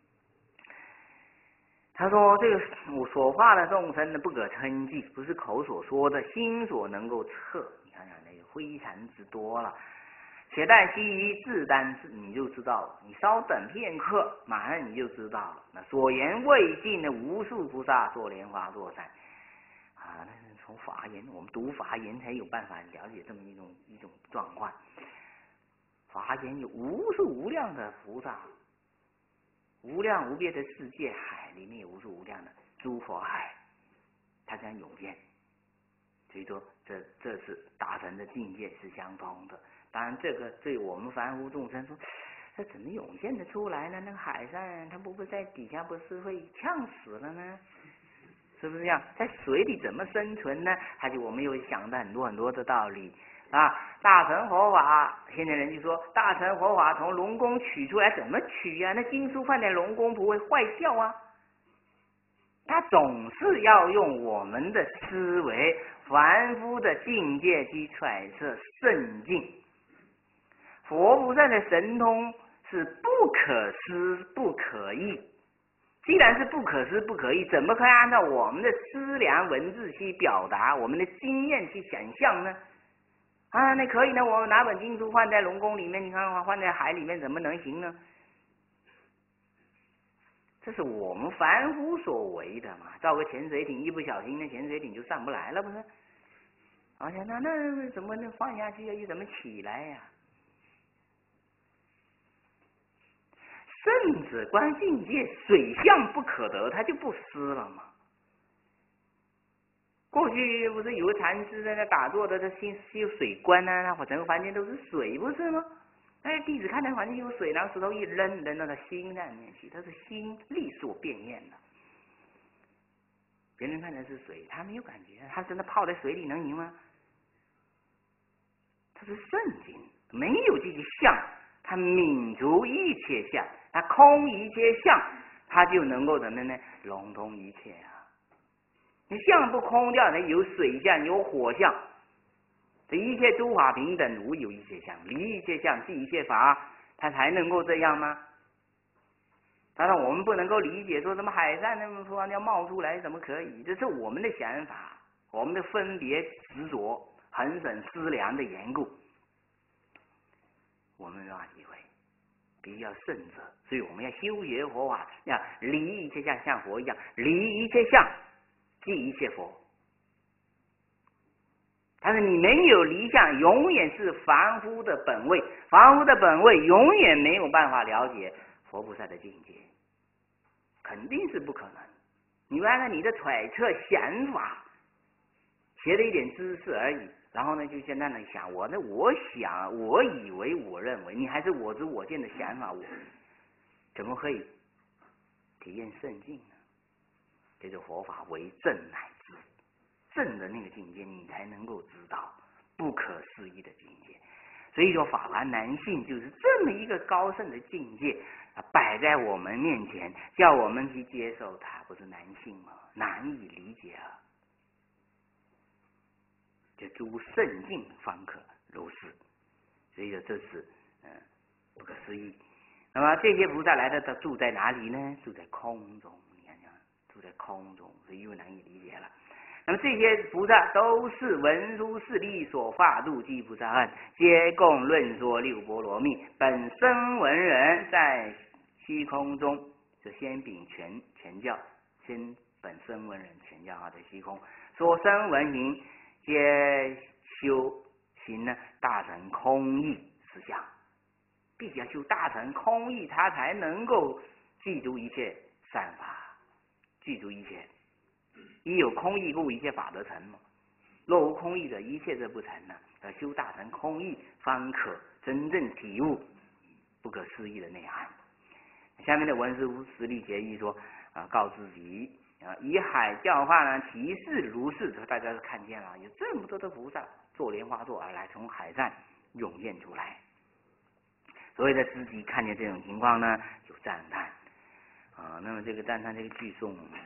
他说这个我所化的众生呢，不可称计，不是口所说的，心所能够测。你看看那个非常之多了。且待其一自单是，你就知道了。你稍等片刻，马上你就知道了。那所言未尽的无数菩萨做莲花座山那是从法言，我们读法言才有办法了解这么一种状况。法言有无数无量的菩萨，无量无边的世界海里面有无数无量的诸佛海，它将涌现。所以说，这是达成的境界是相同的。当然，这个对我们凡夫众生说，这怎么涌现的出来呢？那个海上，它不在底下，不是会呛死了呢？是不是这样？在水里怎么生存呢？我们又想到很多很多的道理大乘佛法，现在人就说大乘佛法从龙宫取出来，怎么取呀？那经书放在龙宫不会坏掉啊？他总是要用我们的思维、凡夫的境界去揣测圣境。佛菩萨的神通是不可思不可议，既然是不可思不可议，怎么可以按照我们的思量文字去表达，我们的经验去想象呢？那可以呢，我拿本经书放在龙宫里面，你看放在海里面怎么能行呢？这是我们凡夫所为的嘛，造个潜水艇，一不小心那潜水艇就上不来了，不是？而且那怎么能放下去又怎么起来呀？圣者观境界，水相不可得，他就不思了嘛。过去不是有个禅师在那打坐的，他心有水观他整个房间都是水，不是吗？弟子看那房间有水，然后石头一扔到他心上面去，他是心力所变现的。别人看的是水，他没有感觉，他真的泡在水里能赢吗？他是圣境，没有这些相，他泯除一切相，他空一切相，他就能够怎么呢？融通一切你相不空掉，那有水相，有火相。这一切诸法平等，无有一切相，离一切相，即一切法，他才能够这样吗？当然，我们不能够理解说什么海上那么突然要冒出来，怎么可以？这是我们的想法，我们的分别执着、恒审思量的缘故，我们没办法体会，必须要圣者。所以我们要修学佛法，要离一切相，像佛一样，离一切相，即一切佛。但是你没有离相，永远是凡夫的本位，凡夫的本位永远没有办法了解佛菩萨的境界，肯定是不可能。你按照你的揣测想法，学了一点知识而已，然后呢就在那里想，我想，我以为，我认为，你还是我知我见的想法，我怎么可以体验圣境呢？这个佛法为正乃至正的那个境界，你才能够知道不可思议的境界。所以说法华难信就是这么一个高深的境界摆在我们面前，叫我们去接受它，不是难信吗？难以理解这诸圣境方可如是。所以说这是不可思议。那么这些菩萨来的都住在哪里呢？住在空中，你看住在空中，所以又难以理解了。那么这些菩萨都是文殊师利所化度济菩萨恨，皆共论说六波罗蜜。本声闻人在虚空中，就先秉全教，先本声闻人全教在虚空所生闻行，皆修行呢大乘空义思想，必须要修大乘空义，他才能够记住一切善法，记住一切。一有空义故，一切法得成嘛。若无空义者，一切都不成了。要修大乘空义，方可真正体悟不可思议的内涵。下面的文殊师利结义说告自己以海教化呢，其事如是。大家都看见了，有这么多的菩萨坐莲花座而来，从海上涌现出来。所谓的知己看见这种情况呢，就赞叹那么这个赞叹这个句颂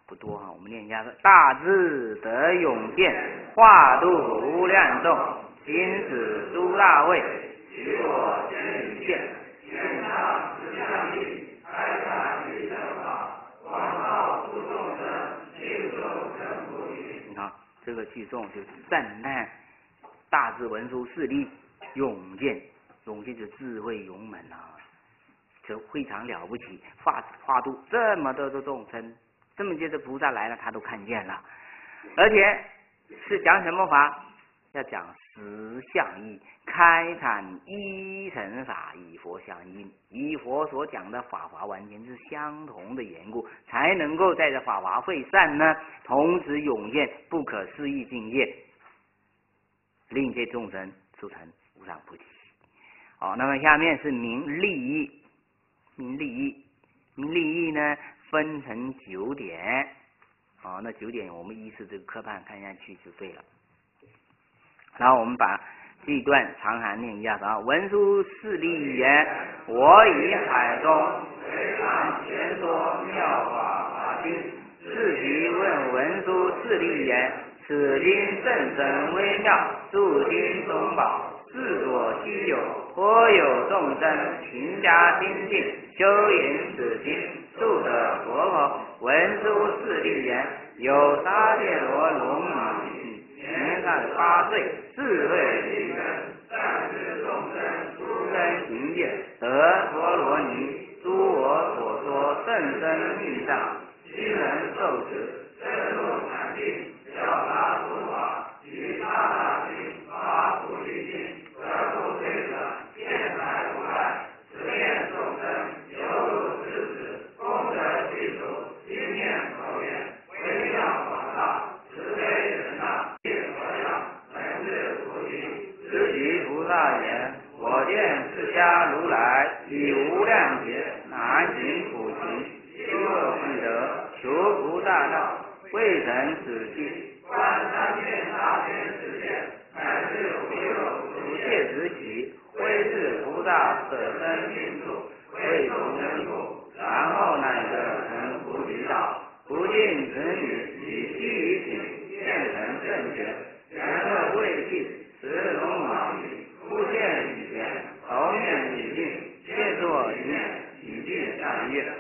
不多哈，我们念一下：大智得永见，化度无量众，行使诸大位，取我见于见，见他实相力，开阐一正法，广告诸众生，令众生不语。你看这个句颂就赞叹大智文殊势力永见，永见就智慧勇猛啊，就非常了不起，化度这么多的众生。这么些的菩萨来了，他都看见了，而且是讲什么法？要讲实相义，开阐一乘法，以佛相应，以佛所讲的法华完全是相同的缘故，才能够在这法华会上呢，同时涌现不可思议境界，令一切众生促成无上菩提。好，那么下面是明利益，明利益，明利益呢？分成9点，好，那9点我们依次这个科判看下去就对了。然后我们把这一段长函念一下啊，文殊势力言：我以海中虽然玄说妙法华经，是即问文殊势力言：此经甚深微妙，诸经中宝，自所稀有，或有众生勤加精进，修研此经，速得佛果。文殊势力言：有沙界罗龙女，年38岁，智慧灵根，善知众生诸根行见，得陀罗尼，诸我所说甚深密藏，悉能受持，深入禅定，教他诸法，与刹那行，发菩提心，得不退转，见财无碍，十念众生，犹如狮子，功德具足，心念口眼，微妙广大，慈悲忍让，业何样，能至菩提。知己菩萨言：我见释迦如来以无量劫难行苦行，修恶混得，求菩萨道，未成此际，观三遍大千世界，乃至无有无界之起，挥是菩萨舍身净土，为众生苦，然后乃得成菩提道。不敬子女，以虚以请，现成正觉，然后未尽，时龙往矣，复现以前，头面已尽，现作一念，以具善业。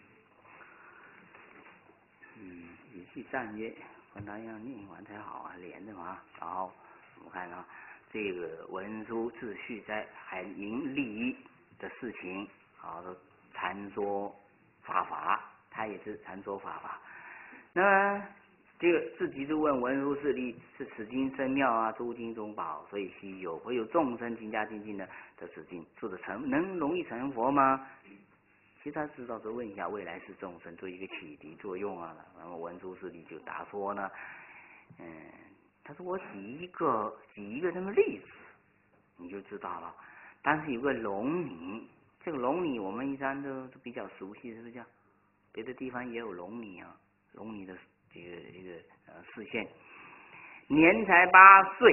以具善业，跟他要念完才好啊，连着嘛。然后我们看啊，这个文殊自序在还营利益的事情，好的禅说法华，他也是禅说法华。那么这个自己就问文殊势力：是此经深妙啊，诸经中宝，所以稀有，会有众生勤加精进的此经，做的能容易成佛吗？其实他知道，就问一下未来世众生做一个启迪作用啊。然后文殊势力就答说呢，他说我举一个这么例子，你就知道了。但是有个龙女，这个龙女我们一般都比较熟悉，是不是这样？别的地方也有龙女啊，龙女的这个视线，年才8岁，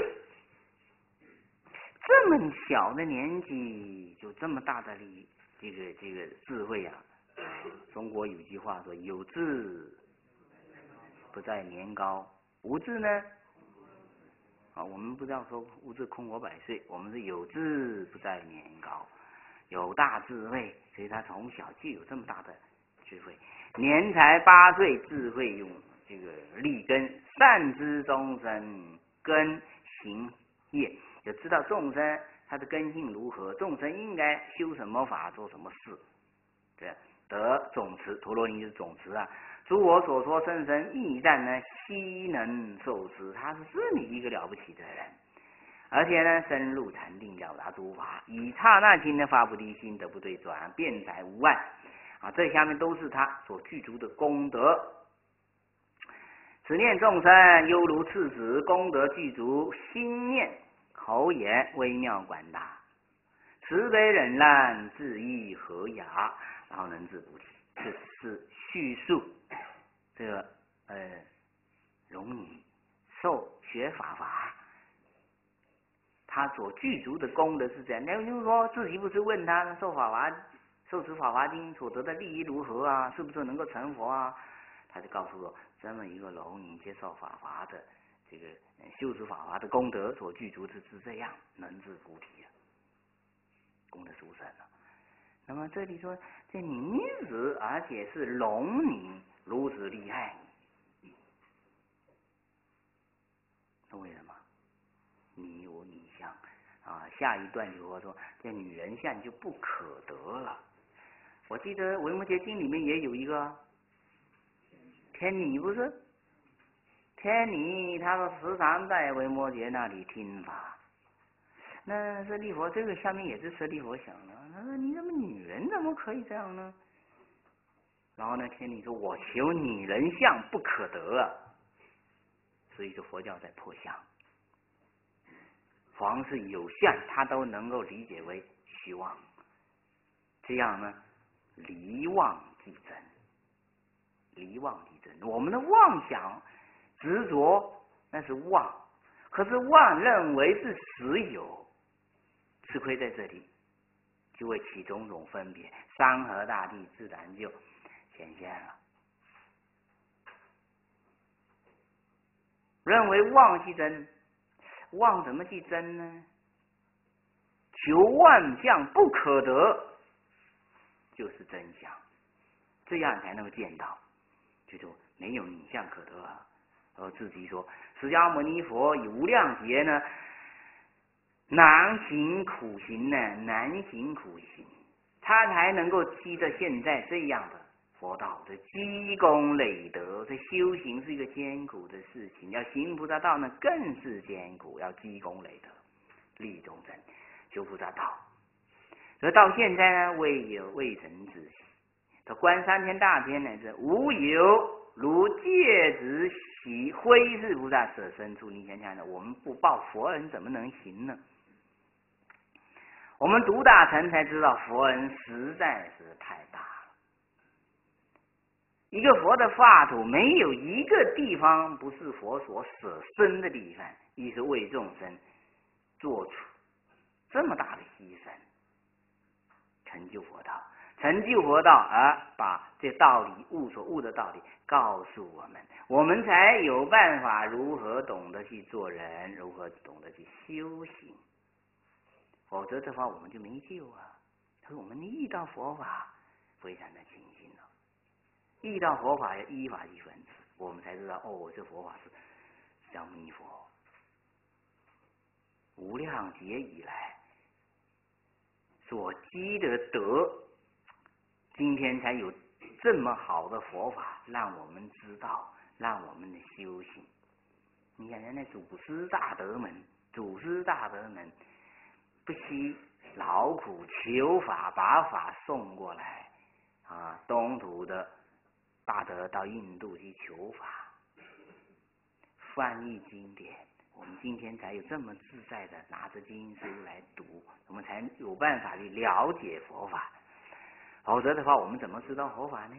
这么小的年纪就这么大的这个智慧啊！中国有句话说：“有志不在年高，无志呢？”啊，我们不知道说无志空活百岁，我们是有志不在年高，有大智慧，所以他从小就有这么大的智慧。年才8岁，智慧用这个立根，善知众生根行业，就知道众生他的根性如何，众生应该修什么法，做什么事。对，得总持，陀罗尼就是总持啊。诸我所说甚深义赞呢，悉能受持，他是这么一个了不起的人。而且呢，深入禅定，了达诸法，以刹那心的发菩提心，得不对转，辩才无碍啊！这下面都是他所具足的功德。此念众生犹如赤子，功德具足，心念口眼微妙广大，慈悲忍让，智意和雅，然后能至菩提。这是叙述这个龙女受学法华，他所具足的功德是这样。那就是说自己不是问他受持法华经所得的利益如何啊？是不是能够成佛啊？ 他就告诉我，这么一个人，你接受法华的这个修持法华的功德所具足之是这样，能至菩提啊，功德殊胜啊。那么这里说，这女子而且是龙女，如此厉害，那为什么？你有你相啊，下一段就说这女人相就不可得了。我记得《维摩诘经》里面也有一个天女，不是？天女他说时常在维摩诘那里听法。那舍利佛这个下面也是舍利佛想的，他说你怎么女人怎么可以这样呢？然后呢，天女说我求女人相不可得啊。所以说佛教在破相，凡是有相他都能够理解为虚妄，这样呢离妄即真，离妄即真。我们的妄想执着那是妄，可是妄认为是实有，吃亏在这里，就会起种种分别，山河大地自然就显现了。认为妄即真，妄怎么即真呢？求万象不可得，就是真相，这样才能见到，就说没有你相可得啊。而自己说，释迦牟尼佛以无量劫呢，难行苦行呢，难行苦行，他才能够积得现在这样的佛道，这积功累德，这修行是一个艰苦的事情，要行菩萨道呢更是艰苦，要积功累德，立众生，修菩萨道。而到现在呢，未曾止息。到观三天大天呢，是无有如芥子喜灰世菩萨舍身处。你想想呢，我们不报佛恩怎么能行呢？我们读大乘才知道佛恩实在是太大了。一个佛的法土，没有一个地方不是佛所舍身的地方，亦是为众生做出这么大的牺牲，成就佛道。成就佛道，而把这道理悟所悟的道理告诉我们，我们才有办法如何懂得去做人，如何懂得去修行。否则的话，我们就没救啊！所以我们遇到佛法非常的清醒了，遇到佛法要依法去分支，我们才知道哦，这佛法是释迦牟尼佛无量劫以来所积的德。今天才有这么好的佛法，让我们知道，让我们的修行。你想想那祖师大德们，不惜劳苦求法，把法送过来啊！东土的大德到印度去求法，翻译经典，我们今天才有这么自在的拿着经书来读，我们才有办法去了解佛法。否则的话，我们怎么知道佛法呢？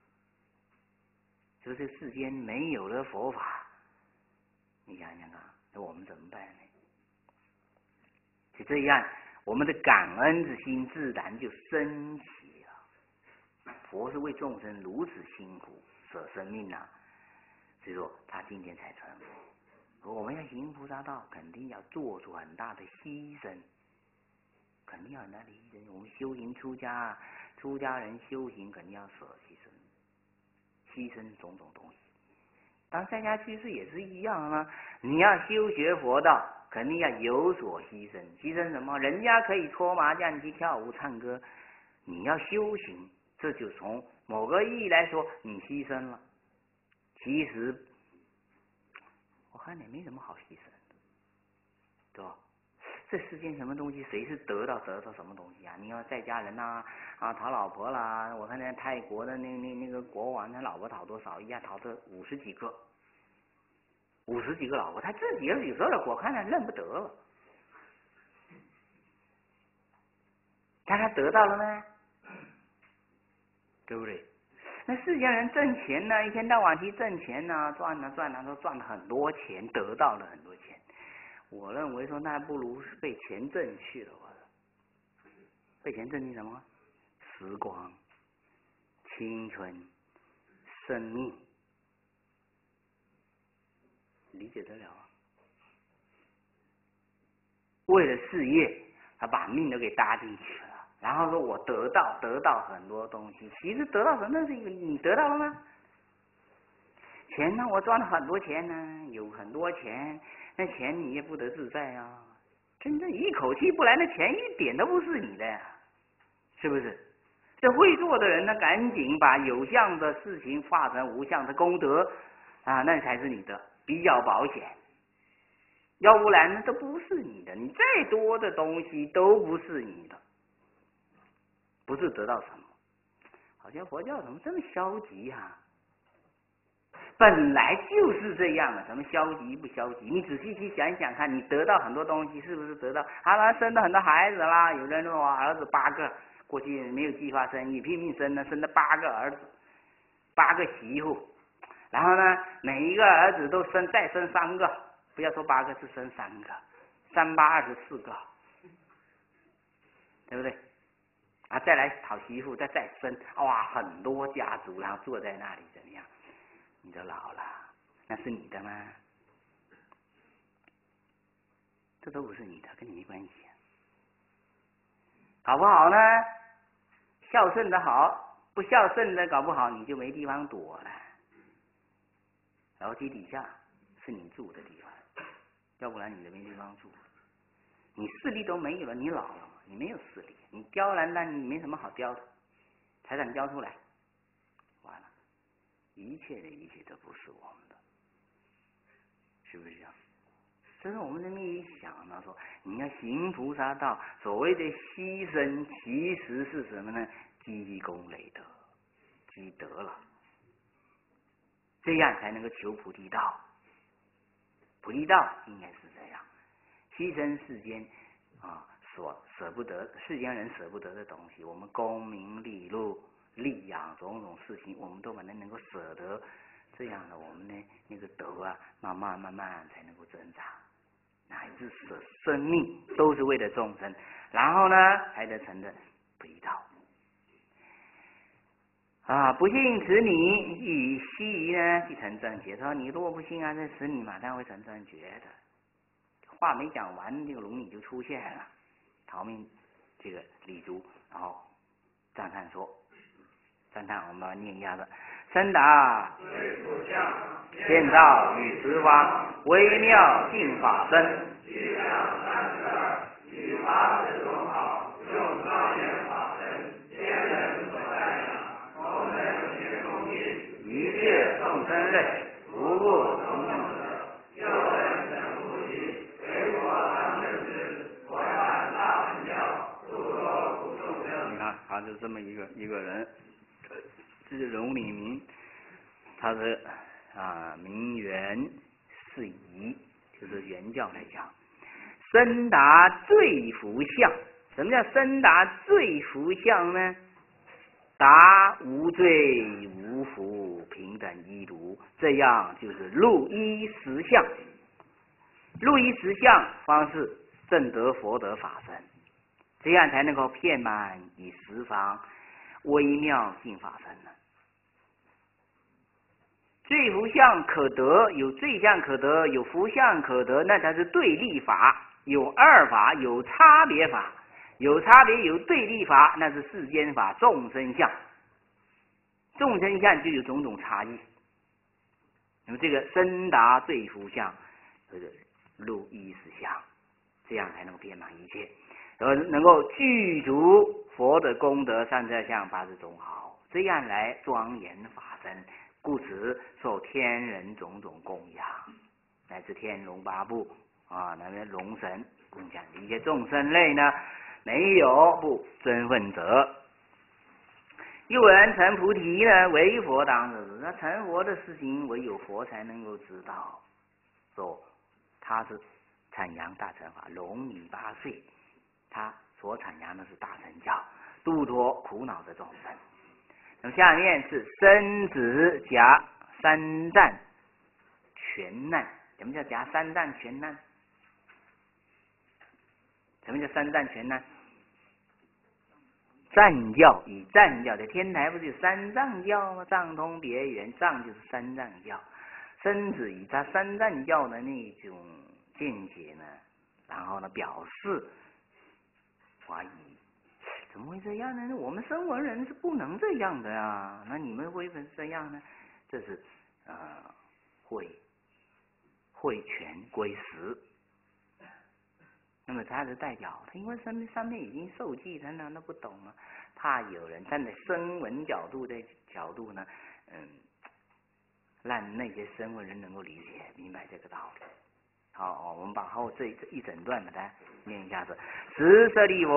就这世间没有了佛法，你想想看，那我们怎么办呢？就这样，我们的感恩之心自然就升起了。佛是为众生如此辛苦舍生命啊，所以说他今天才成佛。我们要行菩萨道，肯定要做出很大的牺牲，肯定要很大的牺牲。我们修行出家人修行肯定要舍牺牲种种东西。当在家居士也是一样啊，你要修学佛道，肯定要有所牺牲。牺牲什么？人家可以搓麻将机、跳舞、唱歌，你要修行，这就从某个意义来说，你牺牲了。其实我看也没什么好牺牲的，对吧？这世间什么东西，谁是得到什么东西啊？你要在家人呐，讨老婆啦。我看那泰国的那个国王，他老婆讨多少？一下讨这50几个老婆，他自己有时候我看他认不得了。但他得到了呢，对不对？那世间人挣钱呢，一天到晚去挣钱呢，赚了都赚了很多钱，得到了很多钱。我认为说，那不如是被钱挣去了。被钱挣去什么？时光、青春、生命， 理解得了啊？为了事业，他把命都给搭进去了，然后说我得到很多东西，其实得到什么是一个你得到了吗？钱呢，我赚了很多钱呢，有很多钱，那钱你也不得自在啊。真正一口气不来，那钱一点都不是你的呀，是不是？这会做的人呢，赶紧把有相的事情化成无相的功德啊，那才是你的，比较保险。要不然呢，都不是你的，你再多的东西都不是你的，不是得到什么。好像佛教怎么这么消极呀？本来就是这样的，什么消极不消极？你仔细去想想看，你得到很多东西，是不是得到？他生了很多孩子啦，有人说儿子8个，过去没有计划生育，拼命生了，生了8个儿子，8个媳妇，然后呢，每一个儿子都再生3个，不要说8个，是生3个，3、8、24个，对不对？啊，再来讨媳妇，再生，哇，很多家族，然后坐在那里怎么样？你都老了，那是你的吗？这都不是你的，跟你没关系啊。好不好呢？孝顺的好，不孝顺的搞不好你就没地方躲了。楼梯底下是你住的地方，要不然你就没地方住。你势力都没有了，你老了嘛，你没有势力，你刁难那你没什么好刁的，财产交出来，完了。一切的一切都不是我们的，是不是这样？所以我们这么一想呢，说你要行菩萨道，所谓的牺牲，其实是什么呢？积功累德，积德了，这样才能够求菩提道。菩提道应该是这样，牺牲世间啊所舍不得，世间人舍不得的东西，我们功名利禄。利养种种事情，我们都把它能够舍得，这样的我们呢那个德啊，慢慢才能够增长，乃至舍生命都是为了众生，然后呢才得成的菩提道。啊，不信此理，以悉于呢去成正觉。他说你如果不信啊，这此理马上会成正觉的。话没讲完，这个龙女就出现了，逃命这个李珠，然后赞叹说。赞叹，我们把它念一下子。深达见道与十方，微妙净法身。 具量32，与法子中好，用高远法身，天人所赞扬，同人皆恭敬， 一切众生类，无不同用者。 有人成菩提，为佛当正知，佛传大乘教，度脱苦众生。 你看，他就这么一个人。这个人物里名，他是名媛是仪，就是原教来讲，深达最福相。什么叫深达最福相呢？达无罪无福，平等一如，这样就是入一实相。入一实相方式正得佛得法身，这样才能够遍满以十方微妙净法身呢。罪福相可得，有罪相可得，有福相可得，那才是对立法。有二法，有差别法，有差别有对立法，那是世间法众生相。众生相就有种种差异。那么这个深达罪福相，就是入一实相，这样才能遍满一切，能够具足佛的功德32相80种好，这样来庄严法身。故此受天人种种供养，乃至天龙八部啊，那边龙神供养一切众生类呢，没有不尊奉者。又人成菩提呢，唯佛当知。那成佛的事情，唯有佛才能够知道。说他是阐扬大乘法，龙女8岁，他所阐扬的是大乘教，度脱苦恼的众生。那么下面是生子夹三战全难。什么叫夹三战全难？什么叫三战全难？藏教以藏教的天台不是有三藏教吗？藏通别圆，藏就是三藏教， 甚至以他三藏教的那种见解呢，然后呢表示怀疑，怎么会这样呢？我们声闻人是不能这样的呀，那你们为什么这样呢？这是会全归实。那么他的代表，他因为上面已经受记，他难道不懂吗？怕有人站在声闻角度呢，让那些声闻人能够理解明白这个道理。好，我们把后这一整段把它念一下子。十舍利弗，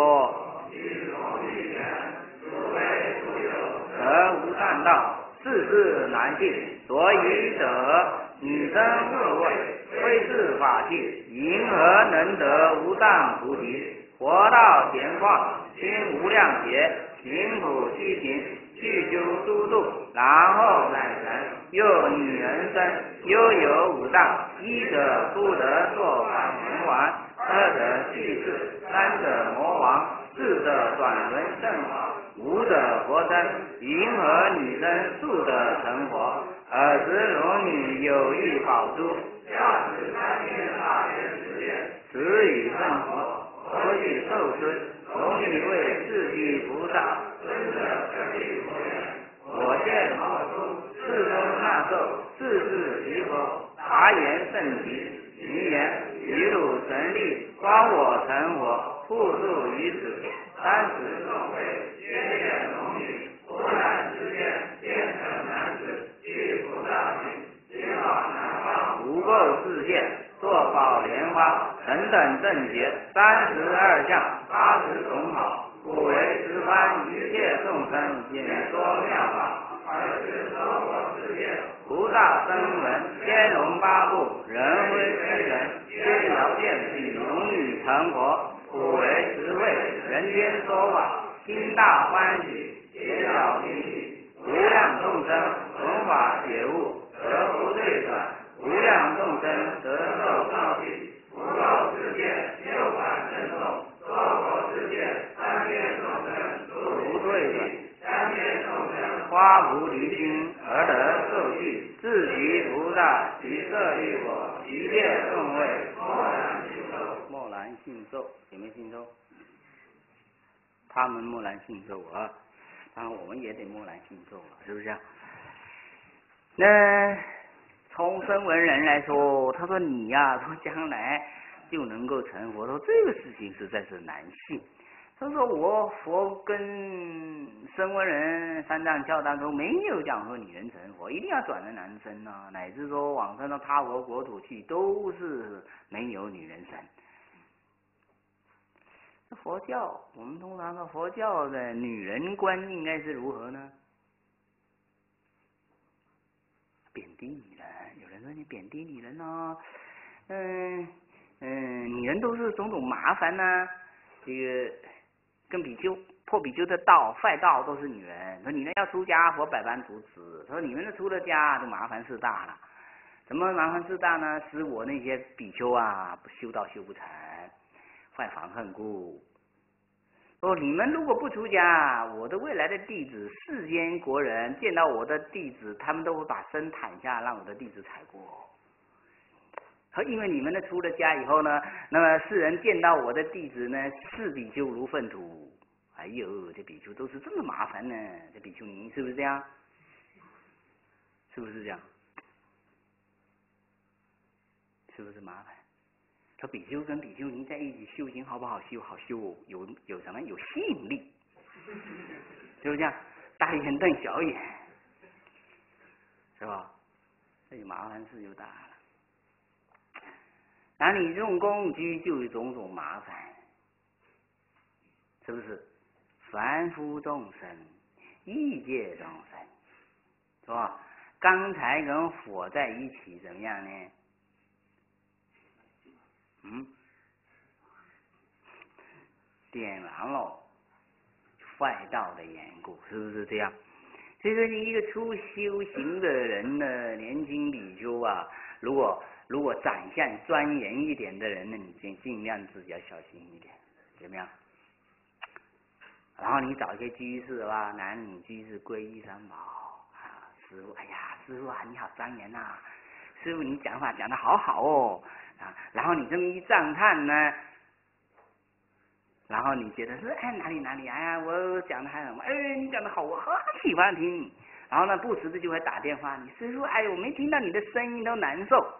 得无上道，世事难信，所以者女生恶位，非是法器，因何能得无上菩提？佛道闲旷，心无量劫，行苦须行，去修诸度，然后乃成。又女人身，又有五脏，一者不得作法阎王，二者续世，三者魔王，四者转轮圣王，五者佛身。云何女身速得成佛？尔时龙女有意宝珠，下至三天大千世界，时与圣佛，佛具受尊。龙女为世居菩萨，尊者舍利弗言：我见宝珠，世中纳受，世世离佛，答言甚奇。名言：于汝神力，光我成佛，复度于此。30众会，皆见龙女，忽然之间，变成男子，具菩萨行，结往南方，无垢世界，作宝莲花，等等正觉，32相，80种好。故为十方一切众生演说妙法，尔时娑婆世界，菩萨声闻，天龙八部，人非非人，皆遥见比龙女成佛。故为十位，人间说法，心大欢喜，皆了平息。无量众生闻法觉悟，得不退转；无量众生得受报喜。无垢世界六百正众，娑婆世界三界众生不退转，三界众生花无离心而得受记，自其菩萨即舍利弗，一切众位默然信受，默然信受，有没有信受？他们默然信受啊，当然我们也得默然信受了，是不是啊？那从声闻人来说，他说你呀，说将来就能够成佛，说这个事情实在是难信。他说我佛跟声闻人三藏教当中没有讲说你能成佛，一定要转成男身啊，乃至说往生到他国国土去，都是没有女人身。佛教，我们通常说佛教的女人观应该是如何呢？贬低女人，有人说你贬低女人哦，女人都是种种麻烦呐，这个跟比丘破比丘的道坏道都是女人。说你们要出家，佛百般阻止。说你们的出了家，就麻烦事大了。怎么麻烦事大呢？使我那些比丘啊，修道修不成，坏防恨故。说你们如果不出家，我的未来的弟子，世间国人见到我的弟子，他们都会把身袒下，让我的弟子踩过。说因为你们呢出了家以后呢，那么世人见到我的弟子呢，视比丘如粪土。哎呦，这比丘都是这么麻烦呢，这比丘尼是不是这样？是不是这样？是不是麻烦？说比丘跟比丘尼在一起修行好不好修？好修，有什么？有吸引力，是不是这样？大眼瞪小眼，是吧？这就麻烦事就大了。那你用功居就有种种麻烦，是不是？凡夫众生，异界众生，是吧？刚才跟火在一起怎么样呢？点燃了坏道的缘故，是不是这样？所以说，你一个初修行的人呢，年轻比丘啊，如果长相庄严一点的人呢，你尽量自己要小心一点，怎么样？然后你找一些居士吧，男女居士皈依三宝啊，师父，哎呀，师父啊，你好庄严呐！ 师傅你讲法讲得好好哦啊，然后你这么一赞叹呢，然后你觉得是哎哪里，哎呀我讲的还什么，哎你讲的好，我很喜欢听，然后呢不时的就会打电话，你师傅哎我没听到你的声音都难受，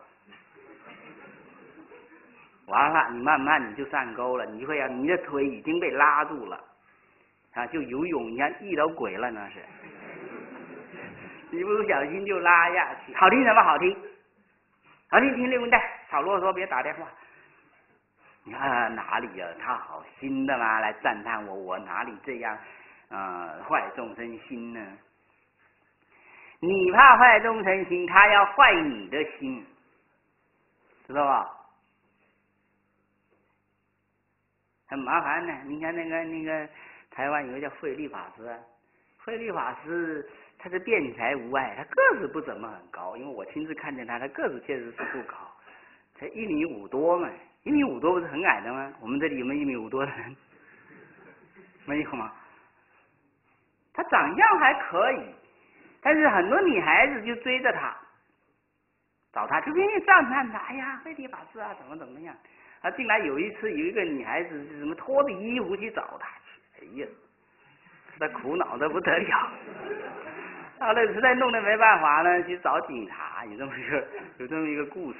完了你慢慢你就上钩了，你会啊你的腿已经被拉住了啊，就游泳一样遇到鬼了那是，一不小心就拉下去，好听什么好听，好听听刘文带，少啰嗦别打电话。你看哪里呀、他好心的嘛，来赞叹我，我哪里这样坏众生心呢？你怕坏众生心，他要坏你的心，知道吧？很麻烦的。你看那个台湾有个叫慧律法师，慧律法师他是辩才无碍，他个子不怎么很高，因为我亲自看见他，他个子确实是不高，才1.5米多嘛。1.5米多不是很矮的吗？我们这里有没有1.5米多的人？没有吗？他长相还可以，但是很多女孩子就追着他，找他，就愿意赞叹他。哎呀，慧律法师啊，怎么样？他进来有一次，有一个女孩子是什么脱着衣服去找他去，哎呀，他苦恼的不得了。后来实在弄得没办法呢，去找警察，有这么一个故事。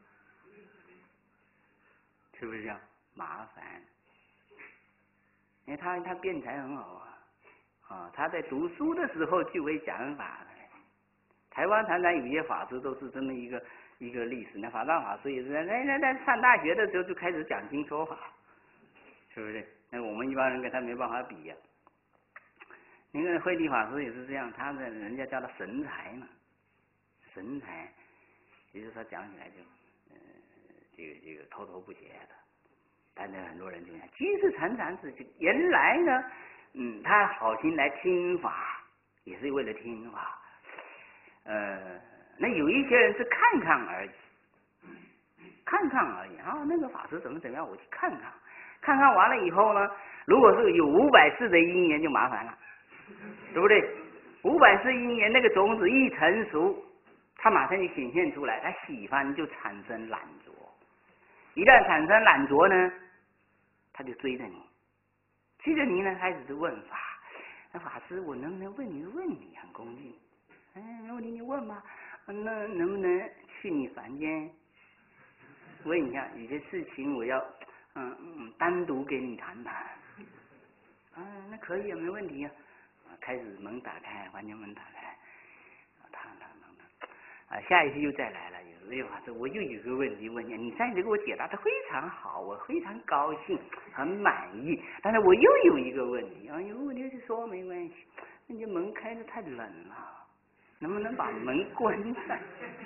是不是这样？麻烦，因为他辩才很好啊，他在读书的时候就会讲法的。台湾常常有些法师都是这么一个历史，那法藏法师也是在上大学的时候就开始讲经说法，是不是？那我们一般人跟他没办法比呀、那个慧律法师也是这样，他的人家叫他神才嘛，神才，其实他讲起来就这个头头不协的，但是很多人就讲，其实常常是原来呢，他好心来听法，也是为了听法，那有一些人是看看而已，啊，那个法师怎么样，我去看看完了以后呢，如果是有500世的因缘就麻烦了，对不对？500世因缘那个种子一成熟，它马上就显现出来，他喜欢就产生懒惰。一旦产生懒惰呢，他就追着你呢，开始就问法。那法师，我能不能问你个问题？很恭敬。没问题，你问吧。那能不能去你房间问一下，有些事情我要单独给你谈谈。那可以啊，没问题啊。开始门打开，房间门打开，谈。下一次又再来了，法师，我又有个问题问你，你上次给我解答的非常好，我非常高兴，很满意。但是我又有一个问题啊，有个问题就说没关系，那你门开的太冷了，能不能把门关上？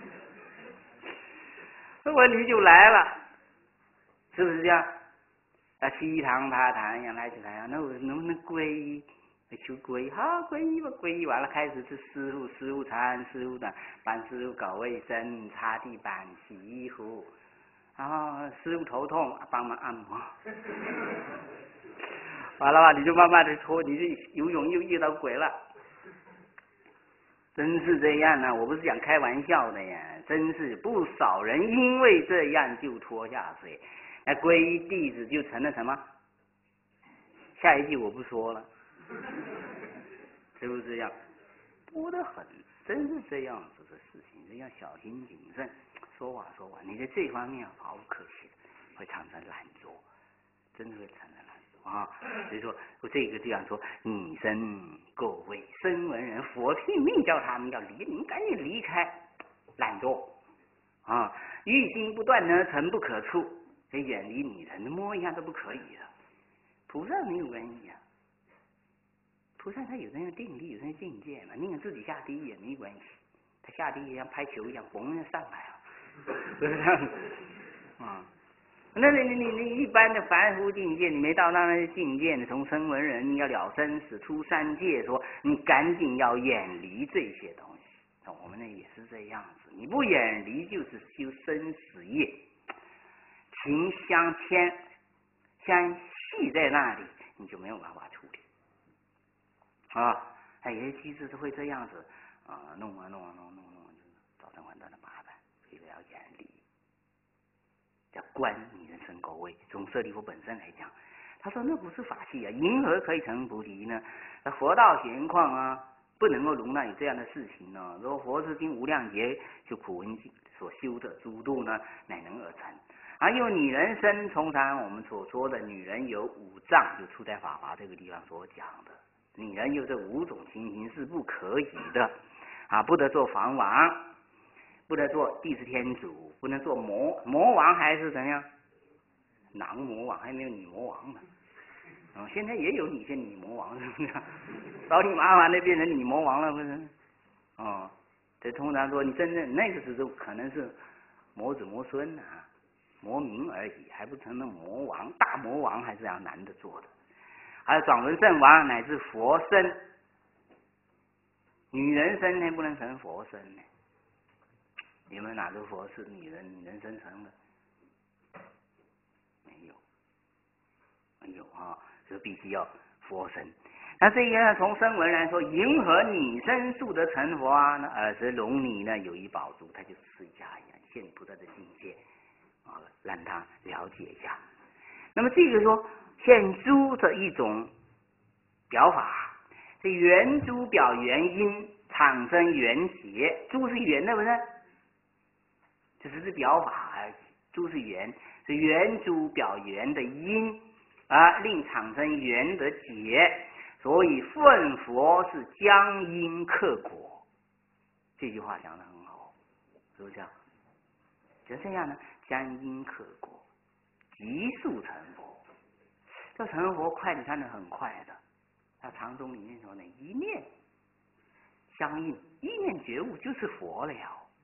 这问题就来了，是不是这样？西堂他堂一样来起来啊，那我能不能皈依？求皈依，好皈依吧，皈依完了开始是师傅餐，师傅的帮师傅搞卫生、擦地板、洗衣服，然后师傅头痛帮忙按摩，完了吧你就慢慢的搓，你这游泳又遇到鬼了，真是这样啊！我不是讲开玩笑的呀，真是不少人因为这样就脱下水，那皈依弟子就成了什么？下一句我不说了。是不是这样？多得很，真是这样子的事情，这样小心谨慎，说话，你在这方面毫不可惜，会产生懒惰，真的会产生懒惰啊！所以说，我这个这样说，你身各位声闻人，佛拼命叫他们要离，你们赶紧离开懒惰啊！欲心不断呢，尘不可触，这远离女人摸一下都不可以的，菩萨没有关系啊。菩萨他有那个定力，有那个境界嘛，宁可自己下地狱也没关系。他下地狱像拍球一样，嘣就上来了，是不是这样啊？那你一般的凡夫境界，你没到那个境界，你从声闻人要了生死出三界，说你赶紧要远离这些东西。我们呢也是这样子，你不远离就是修生死业，情相系在那里，你就没有办法处理。有些机制是会这样子弄，就造成很大的麻烦，所以要观你人生果位。从舍利弗本身来讲，他说那不是法器啊，因何可以成菩提呢？佛道闲旷啊，不能够容纳有这样的事情呢。如果佛是经无量劫就苦文所修的诸度呢，乃能而成。还有女人身，通常我们所说的女人有五脏，就出在法华这个地方所讲的。女人有这5种情形是不可以的啊，不得做房王，不得做地支天主，不能做魔王，还是怎样？男魔王还没有女魔王呢。现在也有一些女魔王，是不是？找你麻烦的变成女魔王了，不是？这通常说你真正那个时候可能是魔子魔孙啊，魔名而已，还不成了魔王。大魔王还是要男的做的。还有转轮圣王乃至佛身，女人身还不能成佛身呢。有没有哪个佛是女人身成的？没有啊，就必须要佛身。那这个呢，从声闻来说，银河女身速得成佛啊，那尔时龙女呢有一宝珠，它就是释迦一样，现菩萨的境界啊，让他了解一下。那么这个说现珠的一种表法，这圆珠表原因，产生圆结，珠是圆的不是？这只是表法而已，珠是圆，是圆珠表圆的因啊，令产生圆的结。所以问佛是将因克果，这句话讲得很好，是不是这样？就这样呢，将因克果，急速成佛。这成佛快，你看得很快的。他禅宗里面说呢，一念相应，一念觉悟就是佛了，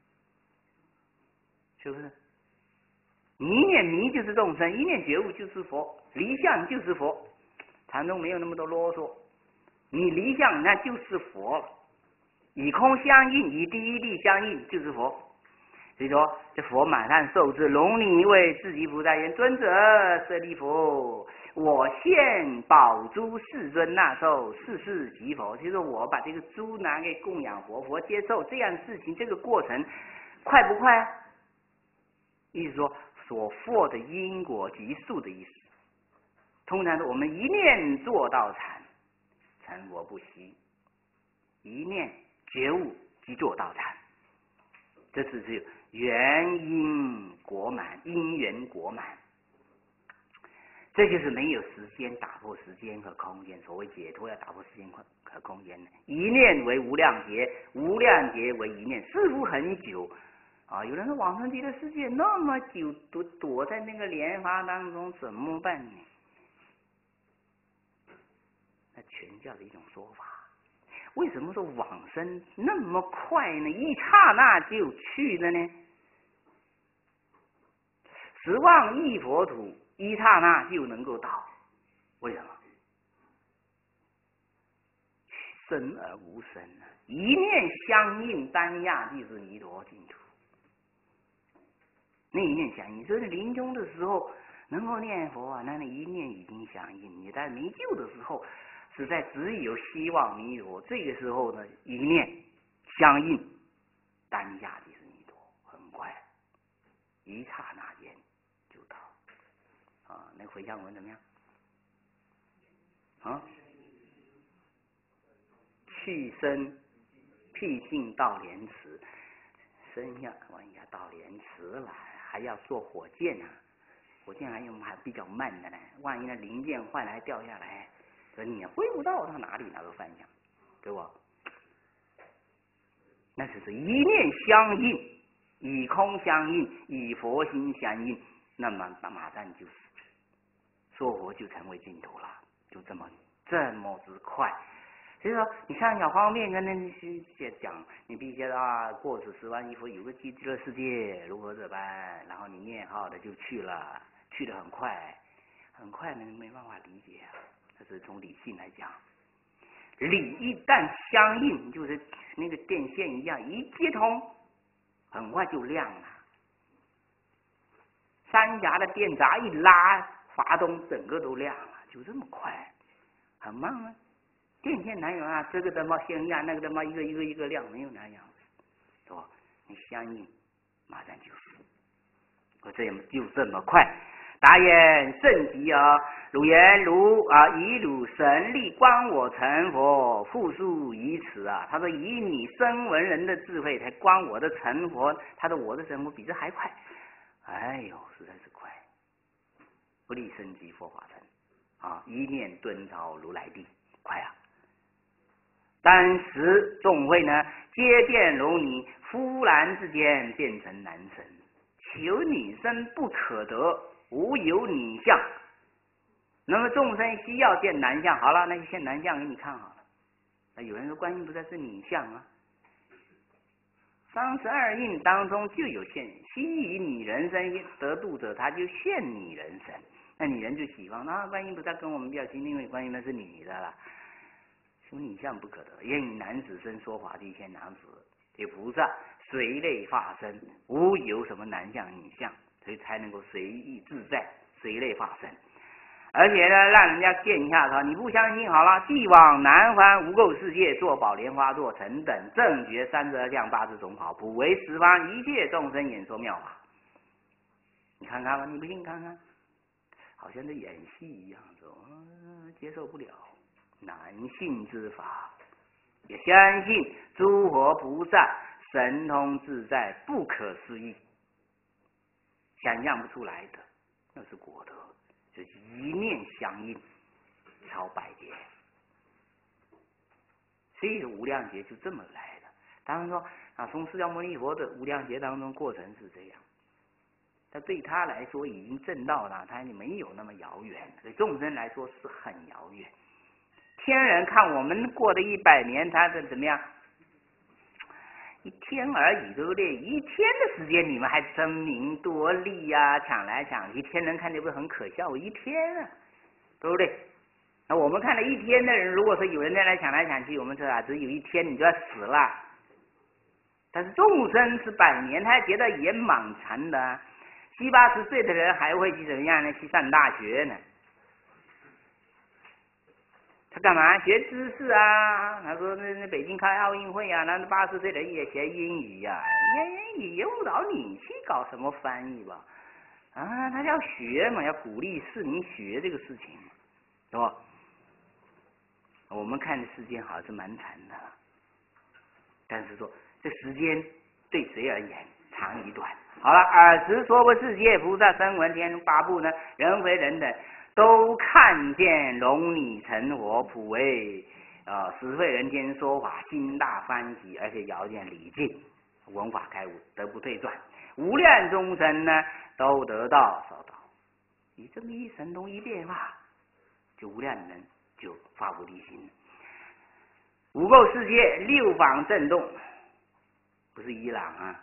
是不是？你一念迷就是众生，一念觉悟就是佛，离相就是佛。禅宗没有那么多啰嗦。你离相那就是佛，以空相应，以第一力相应就是佛。所以说这佛马上受之，龙女为自己菩萨言：尊者舍利弗，我现宝珠世尊纳受，世即佛。就是我把这个珠拿给供养佛，佛接受，这样事情这个过程快不快啊？意思说所获的因果即速的意思。通常我们一念做到禅，成佛不息，一念觉悟即做到禅，这是只有缘因果满，因缘果满，这就是没有时间，打破时间和空间。所谓解脱要打破时间和空间，一念为无量劫，无量劫为一念，似乎很久啊。有人说往生极乐世界那么久，躲在那个莲花当中怎么办呢？那全教的一种说法。为什么说往生那么快呢？一刹那就去了呢？10万亿佛土，一刹那就能够到，为什么？生而无生啊！一念相应，当下就是弥陀净土。那一念相应，所以临终的时候能够念佛啊，那一念已经相应。你在没救的时候，实在只有希望弥陀。这个时候呢，一念相应，当下就是弥陀，很快，一刹那间就到。啊，那回向文怎么样？啊，去生僻静到莲池，生下往下到莲池来，还要坐火箭啊！火箭还比较慢的呢，万一那零件坏了还掉下来，所以你也挥不到它哪里那个方向，对吧？那就是一念相应，以空相应，以佛心相应，那么马上就是说佛就成为净土了，就这么之快。所以说，你上小方面跟人去讲，你必须啊，过此10万亿佛有个极乐世界如何这般，然后你念好的就去了，去得很快，很快呢没办法理解啊。这是从理性来讲，理一旦相应，就是那个电线一样，一接通，很快就亮了。三峡的电闸一拉，华东整个都亮了，就这么快，很慢啊。电线哪有啊？这个灯泡先亮，那个灯泡一个亮，没有那样子，是吧？你相应，马上就是。 就这么快。答言甚极啊！汝言以汝神力观我成佛，复数以此啊！他说以你声闻人的智慧才观我的成佛，他说我的成佛比这还快。哎呦，实在是快！不立生极佛法身啊！一念敦超如来地，快啊！当时众会呢，皆便如你，忽然之间变成男神，求女生不可得。无有女相，那么众生需要见男相，好了，那就现男相给你看好了。那有人说观音菩萨是女相啊，32应当中就有现，昔以女人身得度者，他就现女人身。那女人就喜欢，那观音菩萨跟我们比较亲，因为观音菩萨是女的了，修女相不可得，应男子身说法即现男子。这菩萨随类化身，无有什么男相女相。所以才能够随意自在，随类化身。而且呢，让人家见一下他，你不相信好了，既往南方无垢世界，坐宝莲花座成等正觉32相80种好，普为十方一切众生演说妙法。你看看吧，你不信看看，好像在演戏一样，接受不了，难信之法，也相信诸佛菩萨神通自在，不可思议。想象不出来的，那是果德，就是一念相应，超百劫。所以无量劫就这么来的。当然说啊，从释迦牟尼佛的无量劫当中过程是这样，但对他来说已经证到了，他没有那么遥远；对众生来说是很遥远。天人看我们过的100年，他的怎么样？一天而已，对不对？一天的时间，你们还争名夺利啊，抢来抢去，天人看着不是很可笑？一天啊，对不对？那我们看了一天的人，如果说有人在来抢来抢去，我们说啊，只有一天你就要死了。但是众生是100年，他觉得也蛮长的啊。70、80岁的人还会去怎么样呢？去上大学呢？他干嘛学知识啊？他说那北京开奥运会啊，那80岁的人也学英语呀，英语用不着你去搞什么翻译吧？啊，他要学嘛，要鼓励市民学这个事情，是吧？我们看的时间好像是蛮长的，但是说这时间对谁而言长与短？好了，尔时娑婆世界菩萨声闻天8部呢，人非人等。都看见龙女成佛，普为实惠人间说法，心大欢喜，而且遥见礼敬，闻法开悟，得不退转。无量众生呢，都得到受到。你这么一神通一变化，就无量人就发菩提心了。无垢世界6方震动，不是伊朗啊，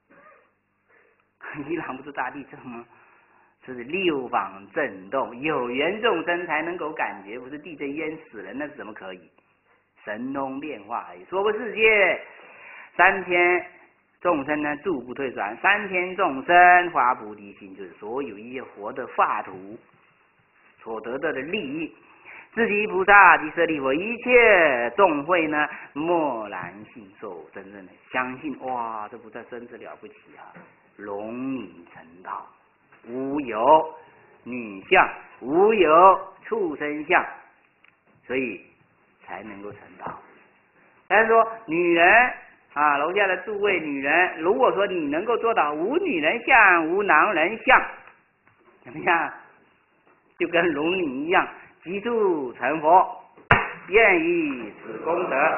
伊朗不是大地震吗？这是6方震动，有缘众生才能够感觉，不是地震淹死人，那是怎么可以？神通变化而已。娑婆世界3000众生呢，住不退转；3000众生发菩提心，就是所有一切活的法土所得到的利益。自己菩萨及舍利弗一切众会呢，默然信受，真正的相信，哇，这菩萨真是了不起啊！龙女成道。无有女相，无有畜生相，所以才能够成道。但是说女人啊，楼下的诸位女人，如果说你能够做到无女人相，无男人相，怎么样？就跟龙女一样，即速成佛，愿以此功德。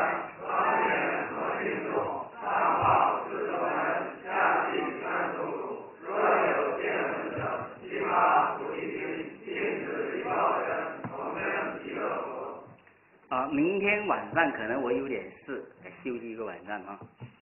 明天晚上可能我有点事，休息一个晚上啊。